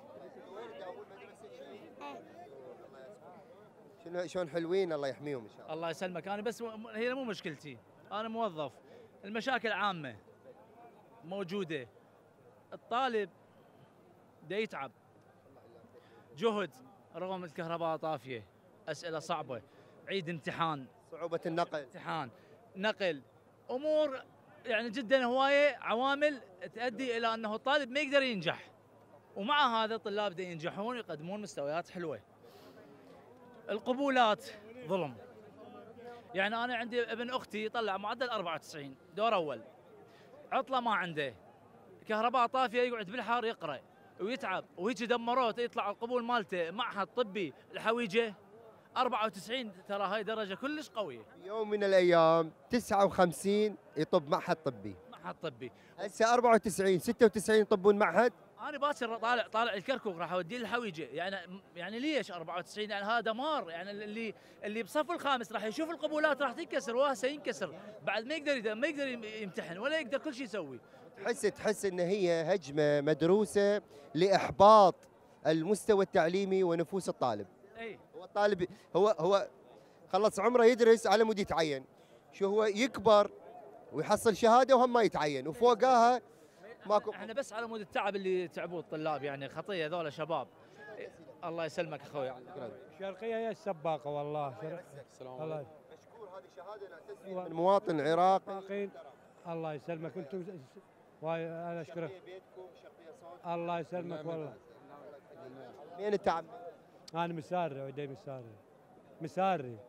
شنو شلون حلوين، الله يحميهم ان شاء الله. الله يسلمك. انا بس م- هي مو مشكلتي، انا موظف. المشاكل عامه موجوده. الطالب دا يتعب جهد رغم الكهرباء طافيه، اسئله صعبه، عيد امتحان، صعوبه النقل، امتحان نقل، امور يعني جدا هوايه عوامل تؤدي الى انه الطالب ما يقدر ينجح. ومع هذا الطلاب دا ينجحون ويقدمون مستويات حلوه. القبولات ظلم. يعني انا عندي ابن اختي طلع معدل أربعة وتسعين دور اول، عطله ما عنده، كهرباء طافيه، يقعد بالحار يقرا ويتعب ويجي دمروت يطلع القبول مالته معهد طبي الحويجه أربعة وتسعين. ترى هاي درجه كلش قويه. يوم من الايام تسعة وخمسين يطب معهد طبي، معهد طبي هسه أربعة وتسعين ستة وتسعين يطبون معهد. انا باكر طالع طالع الكركوك راح اوديه الحويجه. يعني يعني ليش أربعة وتسعين؟ يعني هذا دمار. يعني اللي اللي بصف الخامس راح يشوف القبولات راح تنكسر، وهسه ينكسر بعد ما يقدر ما يقدر يمتحن ولا يقدر كل شيء يسوي. تحس تحس ان هي هجمه مدروسه لاحباط المستوى التعليمي ونفوس الطالب. اي هو الطالب هو هو خلص عمره يدرس على مود يتعين، شو هو يكبر ويحصل شهاده وهم ما يتعين، وفوقاها ماكو. احنا بس على مود التعب اللي تعبوه الطلاب، يعني خطيه هذول شباب. الله يسلمك اخوي. الشرقيه هي السباقه والله. السلام عليكم. مشكور، هذه شهاده من مواطن عراقي. الله يسلمك. انتم واي انا اشكرك. الله يسلمك والله. مين التعب؟ انا مساري ودي مساري مساري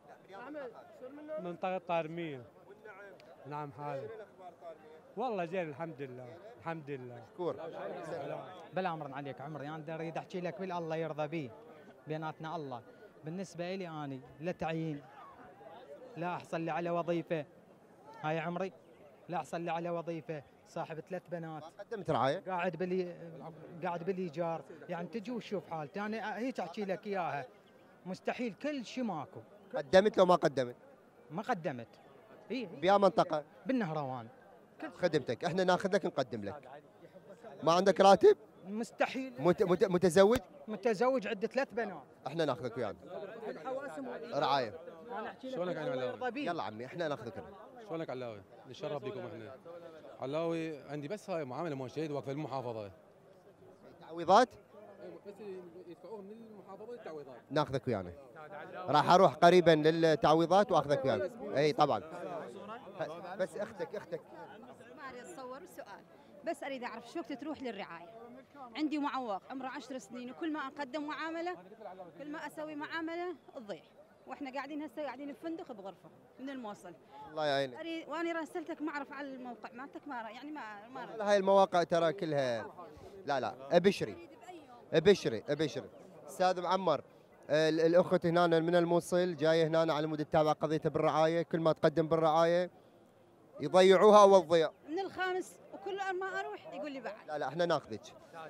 منطقه طارميه. نعم حالي والله زين الحمد لله الحمد لله. مشكور. بلا امر عليك عمري، انا اريد احكي لك بالله الله يرضى بي بيناتنا الله. بالنسبه لي اني لا تعيين، لا احصل لي على وظيفه، هاي عمري لا احصل لي على وظيفه، صاحب ثلاث بنات، قدمت رعايه، قاعد بالي قاعد بالايجار. يعني تجي وتشوف حالتي انا، هيك احكي لك اياها. مستحيل، كل شيء ماكو. قدمت لو ما قدمت؟ ما قدمت. اي بيا منطقه؟ بالنهروان. خدمتك احنا ناخذ لك نقدم لك. ما عندك راتب؟ مستحيل. مت مت متزوج؟ متزوج، عندي ثلاث بنات. احنا ناخذك ويانا بالحواسم رعايه. انا احكي لك شلونك عن علاوي؟ يلا عمي احنا ناخذك. شلونك علاوي؟ نتشرف بكم احنا. علاوي عندي بس هاي معامله مؤشرين واقفه المحافظه. تعويضات؟ بس يدفعوه من المحافظه التعويضات. ناخذك ويانا. راح اروح قريبا للتعويضات واخذك ويانا. اي طبعا. بس اختك اختك ما اريد اتصور السؤال، بس اريد اعرف شو وقت تروح للرعايه. عندي معوق عمره عشر سنين، وكل ما اقدم معامله كل ما اسوي معامله تضيع، واحنا قاعدين هسه قاعدين بفندق بغرفه من الموصل. الله يعينك. اريد وانا راسلتك ما اعرف على الموقع مالتك، ما يعني ما ما لا هاي المواقع ترى كلها لا لا ابشري ابشري ابشري. استاذ معمر، ال- الاخت هنا من الموصل جايه هنا على مود تتابع قضيتها بالرعايه، كل ما تقدم بالرعايه يضيعوها اول ضياع. من الخامس وكل ما اروح يقول لي بعد. لا لا احنا ناخذك.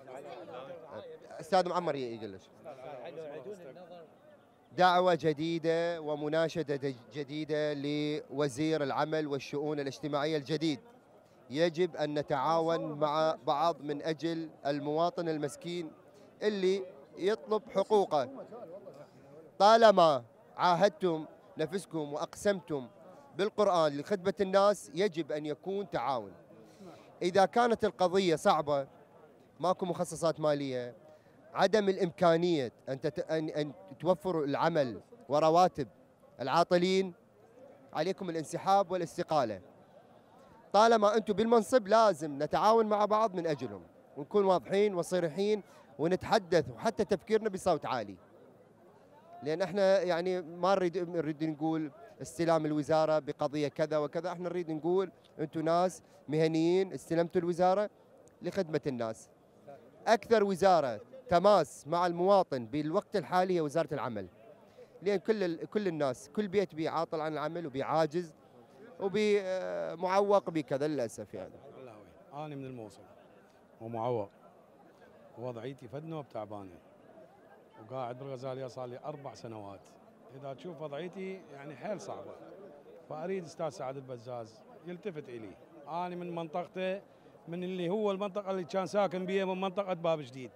استاذ معمر يقول لك دعوة جديدة ومناشدة جديدة لوزير العمل والشؤون الاجتماعية الجديد. يجب أن نتعاون مع بعض من أجل المواطن المسكين اللي يطلب حقوقه. طالما عاهدتم نفسكم وأقسمتم بالقرآن لخدمة الناس يجب أن يكون تعاون. إذا كانت القضية صعبة، ماكو مخصصات مالية، عدم الإمكانية أن, تت... أن... أن توفروا العمل ورواتب العاطلين، عليكم الانسحاب والاستقالة. طالما أنتم بالمنصب لازم نتعاون مع بعض من أجلهم، ونكون واضحين وصريحين ونتحدث، وحتى تفكيرنا بصوت عالي. لأن احنا يعني ما نريد نريد نقول استلام الوزارة بقضية كذا وكذا، احنا نريد نقول أنتم ناس مهنيين استلمتوا الوزارة لخدمة الناس. أكثر وزارة تماس مع المواطن بالوقت الحالي هي وزارة العمل، لأن كل كل الناس كل بيت بيه عاطل عن العمل وبيعاجز وبمعوق بكذا للأسف. يعني أنا من الموصل، ومعوق، وضعيتي فد نوب تعبانه، وقاعد بالغزاليه صار لي اربع سنوات. اذا تشوف وضعيتي يعني حيل صعبه، فاريد استاذ سعد البزاز يلتفت الي. انا من منطقته، من اللي هو المنطقه اللي كان ساكن بيها، من منطقه باب جديد.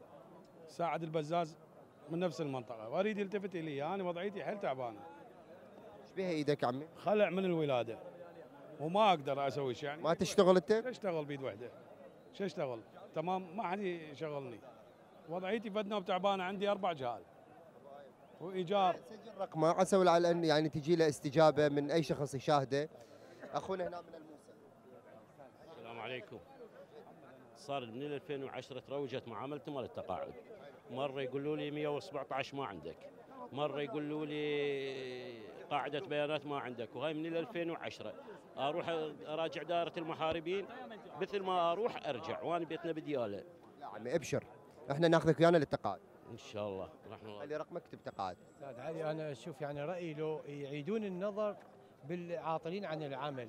سعد البزاز من نفس المنطقه، واريد يلتفت الي. انا وضعيتي حيل تعبانه. ايش بيها ايدك عمي؟ خلع من الولاده وما اقدر اسوي شيء يعني. ما تشتغل انت؟ اشتغل بيد وحده. شو اشتغل؟ تمام، ما حد يشغلني. وضعيتي فدنا وتعبانه، عندي اربع جهال وايجار. سجل رقمه عسى ولعل ان يعني تجي له استجابه من اي شخص يشاهده. اخونا هنا من الموسى. السلام عليكم. صار من ألفين وعشرة تروجت معاملتي مال التقاعد. مره يقولوا لي مئة وسبعطعش ما عندك، مره يقولوا لي قاعده بيانات ما عندك، وهاي من ألفين وعشرة. اروح اراجع دائره المحاربين، مثل ما اروح ارجع، وانا بيتنا بدياله. لا عمي ابشر، احنا ناخذك ويانا للتقاعد ان شاء الله. رحمه الله. خلي رقمك اكتب تقاعد. استاذ علي، انا اشوف يعني رايي لو يعيدون النظر بالعاطلين عن العمل.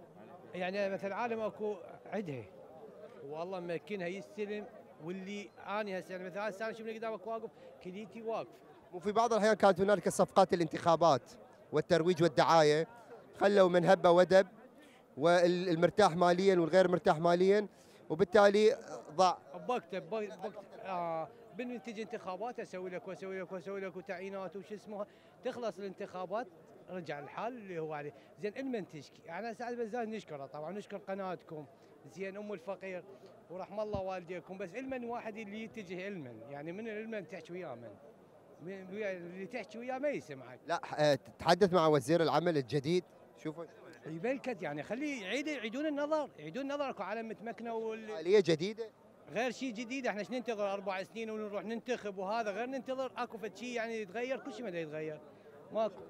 يعني مثل العالم اكو عدها والله ممكنها يستلم، واللي اني هسه يعني مثلا هسه انا شوفني قدامك واقف كليتي واقف. وفي بعض الاحيان كانت هنالك صفقات الانتخابات والترويج والدعايه، خلوا من هبه ودب والمرتاح ماليا والغير مرتاح ماليا، وبالتالي ضاع. بوقته بوقت آه بن تجي انتخابات اسوي لك واسوي لك واسوي لك وتعيينات وش اسمها، تخلص الانتخابات رجع الحال اللي هو عليه. زين المن تشكي، انا سعد بزاز نشكره طبعا، نشكر قناتكم زين ام الفقير ورحم الله والديكم، بس المن واحد اللي يتجه المن، يعني من المن تحكي وياه من من اللي تحكي وياه ما يسمعك. لا تحدث مع وزير العمل الجديد، شوفوا يبلكت يعني خليه يعيد يعيدون النظر، يعيدون النظر. اكو عالم متمكنه وال... آلية جديدة، غير شيء جديد. احنا ايش ننتظر اربع سنين ونروح ننتخب وهذا، غير ننتظر اكو فد شيء يعني يتغير، كل شيء ما يتغير ماكو.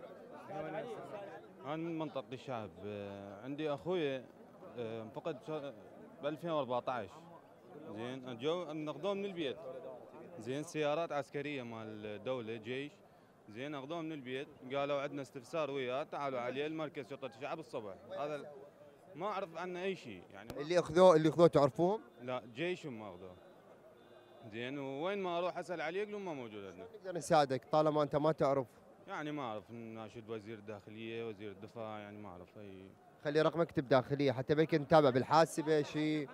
انا من منطقه الشعب، عندي اخوي فقد ب ألفين وأربعطعش. زين جو ناخذوه من البيت، زين سيارات عسكريه مال الدوله جيش، زين اخذوه من البيت، قالوا عندنا استفسار وياه تعالوا عليه المركز شرطه الشعب الصبح. هذا ما اعرف عنه اي شيء يعني. اللي اخذوه اللي اخذوه تعرفوهم؟ لا جيش ما اخذوه. زين وين ما اروح اسال عليه يقولون ما موجود عندنا. نقدر نساعدك طالما انت ما تعرف. يعني ما اعرف، ناشد وزير الداخليه وزير الدفاع، يعني ما اعرف اي. خلي رقمك اكتب داخليه حتى بيمكن نتابع بالحاسبه شيء.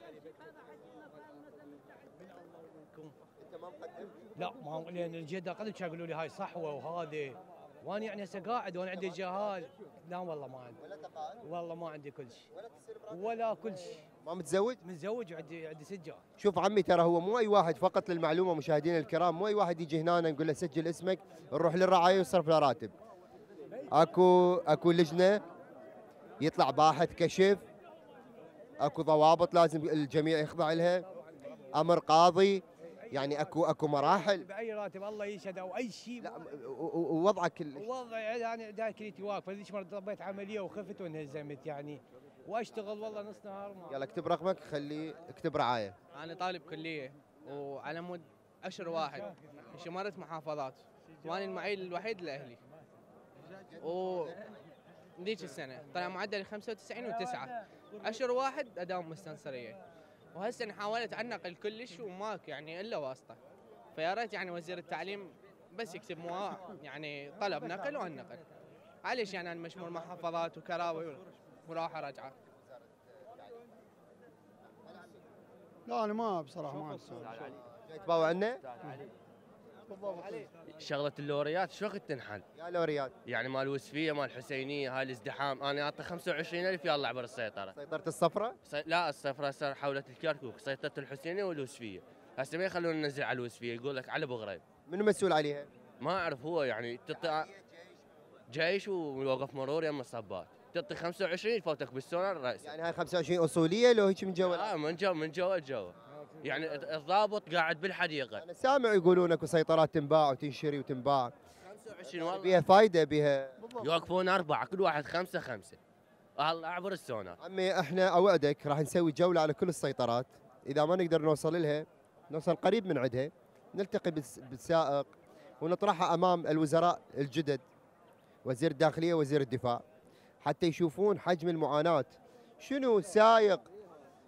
لا ما هو لان الجهه قبل يقولوا لي هاي صحوه وهذه، وانا يعني هسه قاعد وانا عندي جهال. لا والله ما عندي، ولا تقاعد؟ والله ما عندي كل شيء ولا كل شيء. ما متزوج؟ متزوج وعندي عندي سجال. شوف عمي، ترى هو مو اي واحد، فقط للمعلومه مشاهدينا الكرام، مو اي واحد يجي هنا نقول له سجل اسمك نروح للرعايه ويصرف له راتب. اكو اكو لجنه يطلع باحث كشف، اكو ضوابط لازم الجميع يخضع لها، امر قاضي، يعني اكو اكو مراحل. باي راتب الله يشهد او اي شيء. لا ووضعك ال... وضعي يعني داخليتي واقفه، ليش مره طبيت عمليه وخفت وانهزمت يعني، واشتغل والله نص نهار. ما يلا اكتب رقمك، خليه اكتب رعايه. انا طالب كليه وعلى مود اشهر واحد شمرت محافظات، وانا المعيل الوحيد لاهلي. و ذيك السنه طلع معدلي خمسة وتسعين وتسعة، اشهر واحد اداوم مستنصريه، وهسه حاولت انقل كلش وماك يعني الا واسطه. فيا ريت يعني وزير التعليم بس يكتب موا يعني طلب نقل وانقل. معليش يعني انا مشمول محافظات وكراوي وراحه راجعه. لا انا ما بصراحه ما عندي سؤال. جاي تباوع عنا؟ شغله اللوريات شو وقت تنحل؟ يا لوريات يعني مال الوسفيه مال الحسينيه، هاي الازدحام، انا اعطي خمسة وعشرين ألف يلا عبر السيطره. سيطره الصفراء؟ سي... لا الصفراء صار حولت الكركوك، سيطره الحسينيه والوسفيه. هسه ما يخلونا ننزل على الوسفيه، يقول لك على ابو غريب. منو مسؤول عليها؟ ما اعرف، هو يعني تعطي جيش ويوقف مرور يم الصبات، تعطي خمسة وعشرين يفوتك بالسونار راسا. يعني هاي خمسة وعشرين اصوليه لو هيك من جوا؟ اه من جوا من جوا الجوا، يعني الضابط قاعد بالحديقه. انا سامع يقولون اكو سيطرات تنباع وتنشري وتنباع. خمسة وعشرين والله بيها فايده بيها. يوقفون اربعه كل واحد خمسه خمسه. الله اعبر السونار. عمي احنا اوعدك راح نسوي جوله على كل السيطرات، اذا ما نقدر نوصل لها نوصل قريب من عندها، نلتقي بالسائق ونطرحها امام الوزراء الجدد، وزير الداخليه ووزير الدفاع، حتى يشوفون حجم المعاناه. شنو سايق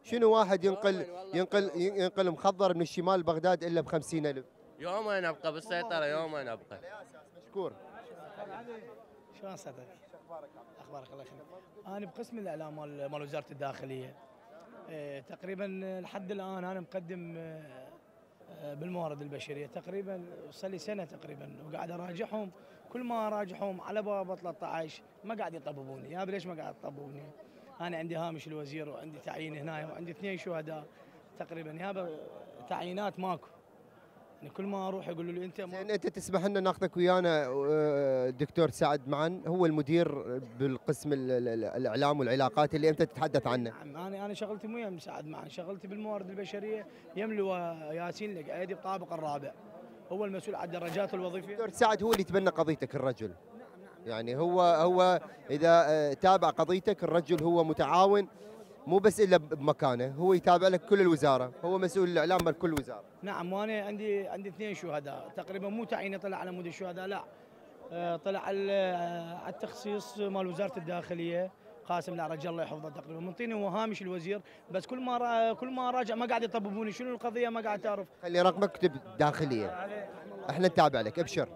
شنو واحد ينقل ينقل ينقل مخضر من الشمال بغداد الا ب خمسين ألف؟ يومين ابقى بالسيطره، يومين ابقى. مشكور. شلون صدق؟ اخبارك الله يخليك. انا بقسم الاعلام مال مال وزاره الداخليه. إيه تقريبا لحد الان انا مقدم آه، بالموارد البشريه، تقريبا صار لي سنه تقريبا وقاعد اراجعهم، كل ما اراجعهم على باب ثلاثة عشر ما قاعد يطببوني، يا ليش ما قاعد يطببوني؟ انا عندي هامش الوزير وعندي تعيين هنا وعندي اثنين شهداء تقريبا، يابا تعيينات ماكو. يعني كل ما اروح يقولوا لي انت ما انت تسمح لنا ناخذك ويانا الدكتور سعد معا، هو المدير بالقسم الاعلام والعلاقات اللي انت تتحدث عنه. نعم انا انا شغلتي مو يم سعد معا، شغلتي بالموارد البشريه يملو ياسين القايدي بطابق الرابع، هو المسؤول عن الدرجات الوظيفيه. دكتور سعد هو اللي يتبنى قضيتك الرجل. يعني هو هو اذا تابع قضيتك الرجل هو متعاون مو بس الا بمكانه، هو يتابع لك كل الوزاره، هو مسؤول الاعلام مال كل وزاره. نعم وانا عندي عندي اثنين شهداء تقريبا، مو تعييني طلع على مود الشهداء لا، طلع على التخصيص مال وزاره الداخليه قاسم العرج الله يحفظه، تقريبا منطيني هو هامش الوزير، بس كل ما كل ما راجع ما قاعد يطببوني شنو القضيه ما قاعد تعرف. خلي رقمك اكتب داخليه احنا نتابع لك، ابشر.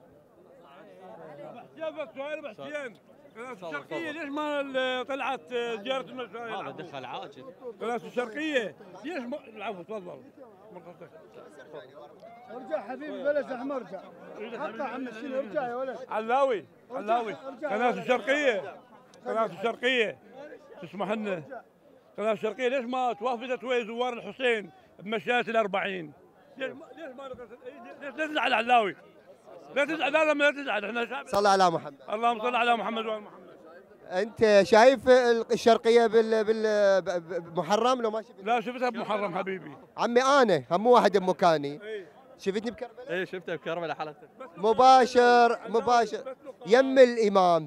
جابك سؤال بس زين. الشرقية ليش ما طلعت زيارة المشايخ؟ هذا دخل عاجل. قناة الشرقية ليش ما العفو تفضل. ارجع حبيبي بلا زحمة ارجع. حتى عم السنة ارجع يا ولد. علاوي علاوي قناة الشرقية قناة الشرقية تسمح لنا قناة الشرقية ليش ما توافدت ويا زوار الحسين بمشاية الأربعين؟ ليش ما ليش ما ليش لا تزعل علاوي؟ لا تزعل لا لا تزعل احنا شعب. صل على محمد. اللهم صل على محمد وآل محمد. انت شايف الشرقيه بال بالمحرم لو ما شفت؟ لا شفتها بمحرم حبيبي. عمي انا هم مو واحد بمكاني. شفتني بكربلاء؟ اي شفتها بكربلاء حالتها. مباشر مباشر يم الامام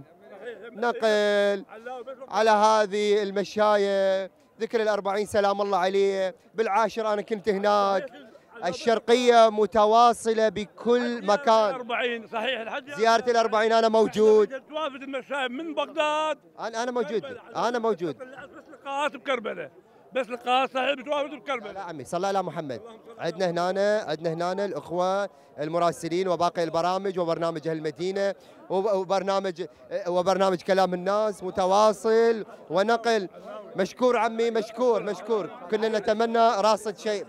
نقل على هذه المشايه، ذكر الأربعين سلام الله عليه، بالعاشر انا كنت هناك. الشرقية متواصلة بكل مكان. الأربعين صحيح الحج. زيارة الأربعين أنا موجود. توافد المشايخ من بغداد. أنا أنا موجود أنا موجود. بس لقاءات بكربلاء. بس لقاءات صحيح بتوافد بكربلاء. لا عمي صلى على محمد. عندنا هنا عندنا هنا الأخوة المراسلين وباقي البرامج وبرنامج هالمدينة وبرنامج وبرنامج كلام الناس متواصل ونقل. مشكور عمي مشكور مشكور. كنا نتمنى راصد شيء.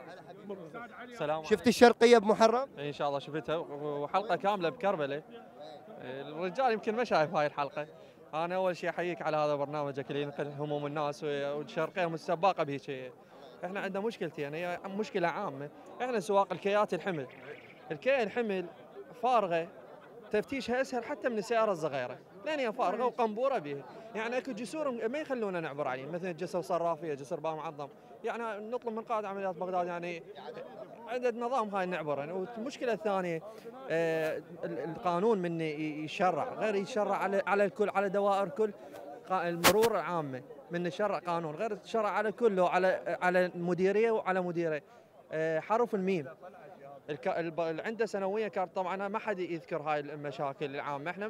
سلام. شفت الشرقية بمحرم؟ ان شاء الله شفتها وحلقه كامله بكربلاء. الرجال يمكن ما شايف هاي الحلقه. انا اول شيء احييك على هذا برنامجك اللي ينقل هموم الناس والشرقيه مستباقه بهيك. احنا عندنا مشكلتين، هي مشكله عامه، احنا سواق الكيات الحمل. الكيا الحمل فارغه تفتيشها اسهل حتى من السياره الصغيره، لان هي فارغه وقنبوره بها، يعني اكو جسور ما يخلونا نعبر عليه، مثل جسر صرافيه، جسر باب معظم، يعني نطلب من قائد عمليات بغداد يعني عندنا نظام هاي نعبر. يعني والمشكله الثانيه آه القانون من يشرع غير يشرع على على الكل، على دوائر كل المرور العامه من يشرع قانون غير يشرع على الكل، على على المديريه وعلى مديره. آه حرف الميم الك... الب... عنده سنويه كانت طبعا ما حد يذكر هاي المشاكل العامه. احنا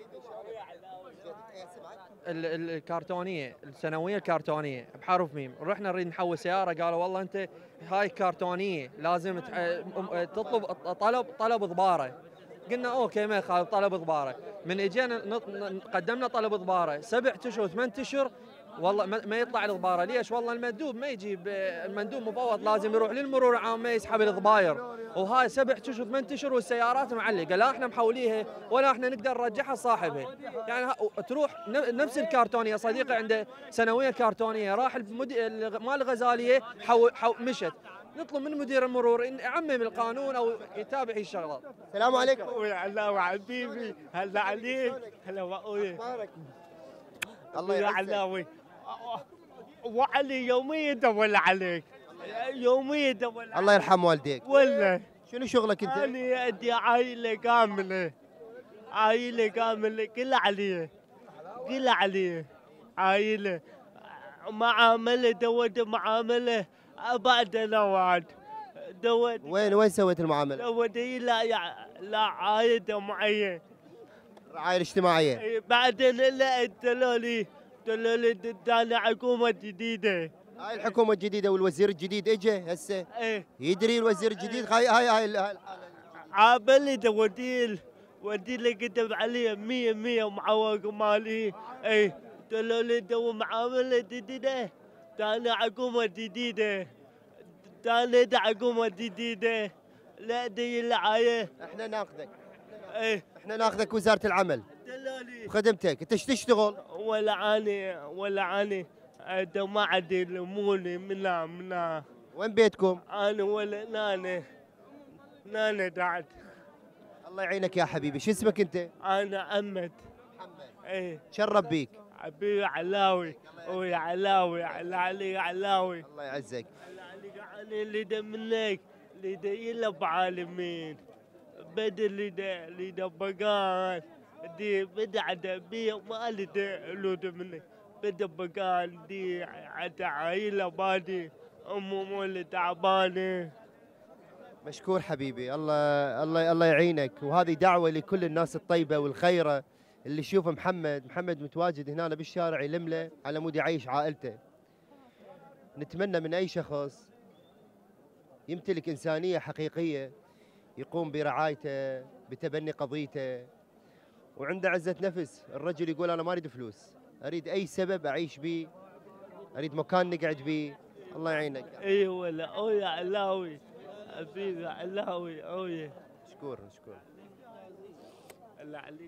ال... ال... الكرتونيه السنويه الكرتونيه بحرف ميم، رحنا نريد نحول سياره قالوا والله انت هاي كرتونيه لازم ت... تطلب طلب طلب ضباره. قلنا اوكي ما يخالف طلب ضباره. من اجينا نط... قدمنا طلب ضباره سبع اشهر ثمان اشهر والله ما يطلع الضباره. ليش؟ والله المندوب ما يجيب، المندوب مفوض لازم يروح للمرور العام ما يسحب الضباير، وهاي سبع اشهر ثمان اشهر والسيارات معلقه، لا احنا محوليها ولا احنا نقدر نرجعها صاحبها. يعني تروح نفس الكرتونيه، صديقي عنده سنويه كرتونيه راح مال الغزاليه حو حو مشت. نطلب من مدير المرور ان يعمم القانون او يتابع الشغلات. السلام عليكم. ويا علاوي حبيبي هلا عليك. هلا واخوي الله يا علاوي. وعلي يوميا يدور عليك، يوميا يدور عليك. الله يرحم والديك. ولا شنو شغلك انت؟ انا عندي عائله كامله، عائله كامله كلها علي، كلها علي، عائله معامله دوت معامله بعد نواد دوت. وين وين سويت المعامله؟ دوت لا لا عائله معين، الرعايه الاجتماعيه. بعدين لا قالوا لي قالوا لي تاني حكومه جديده هاي الحكومه الجديده والوزير الجديد اجى هسه. ايه يدري الوزير الجديد هاي هاي هاي الحاله. عابلته وديل وديل كتب عليه مية مية ومعوق مالي. ايه قالوا لي تو معامله جديده، تاني حكومه جديده، تاني حكومه جديده، لا دي العايه. احنا ناخذك. ايه احنا ناخذك وزاره العمل وخدمتك. انت ايش تشتغل؟ ولا عاني ولا عاني انت ما عاد يلموني منا منا. وين بيتكم؟ انا ولا نانا نانا تحت. الله يعينك يا حبيبي. شو اسمك انت؟ انا امد. محمد. ايه تشرب بيك. حبيبي علاوي ويا علاوي على علي علاوي. الله يعزك. علي اللي دا منك اللي دا يلب عالمين بدل اللي دا اللي دا بقان دي بدا عدا بي ما اللي دا لود منك بدا بقان دي عدا عائلة بادي امه اللي تعبانه. مشكور حبيبي. الله الله الله يعينك. وهذه دعوه لكل الناس الطيبه والخيره اللي يشوف محمد محمد متواجد هنا بالشارع يلمله على مود يعيش عائلته. نتمنى من اي شخص يمتلك انسانيه حقيقيه يقوم برعايته بتبني قضيته وعنده عزه نفس. الرجل يقول انا ما اريد فلوس، اريد اي سبب اعيش به، اريد مكان نقعد به. الله يعينك. اي ولا اويا علاوي حبيبي علاوي اويا. مشكور مشكور. الله عليك.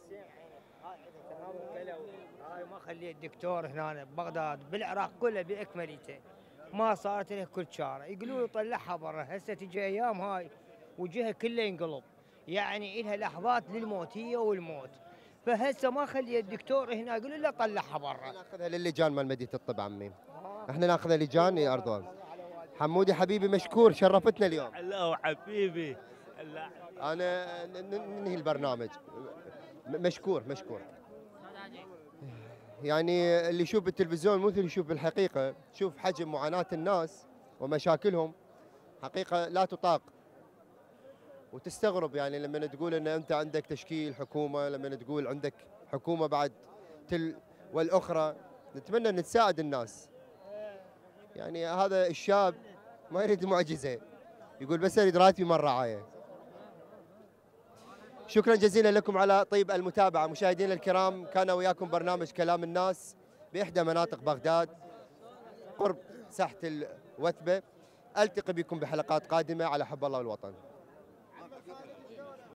هاي ما خليه الدكتور هنا ببغداد بالعراق كله باكمليته ما صارت له كل شارع يقولوا له طلعها برا. هسه تجي ايام هاي وجهها كله ينقلب، يعني إلها لحظات للموت هي والموت. فهسه ما خلي الدكتور هنا يقولوا له طلعها برا. ناخذها للجان مال مدينه الطب عمي. احنا ناخذها لجان يا اردوان. حمودي حبيبي مشكور شرفتنا اليوم. الله حبيبي. الله. انا ننهي البرنامج. مشكور مشكور. يعني اللي يشوف بالتلفزيون مثل يشوف بالحقيقه، شوف حجم معاناه الناس ومشاكلهم حقيقه لا تطاق. وتستغرب يعني لما تقول ان انت عندك تشكيل حكومه، لما تقول عندك حكومه بعد تل والاخرى. نتمنى ان نساعد الناس. يعني هذا الشاب ما يريد معجزه، يقول بس اريد راتبي مال رعايه. شكرا جزيلا لكم على طيب المتابعه مشاهدينا الكرام. كان وياكم برنامج كلام الناس باحدى مناطق بغداد قرب ساحه الوثبه. التقي بكم بحلقات قادمه على حب الله والوطن.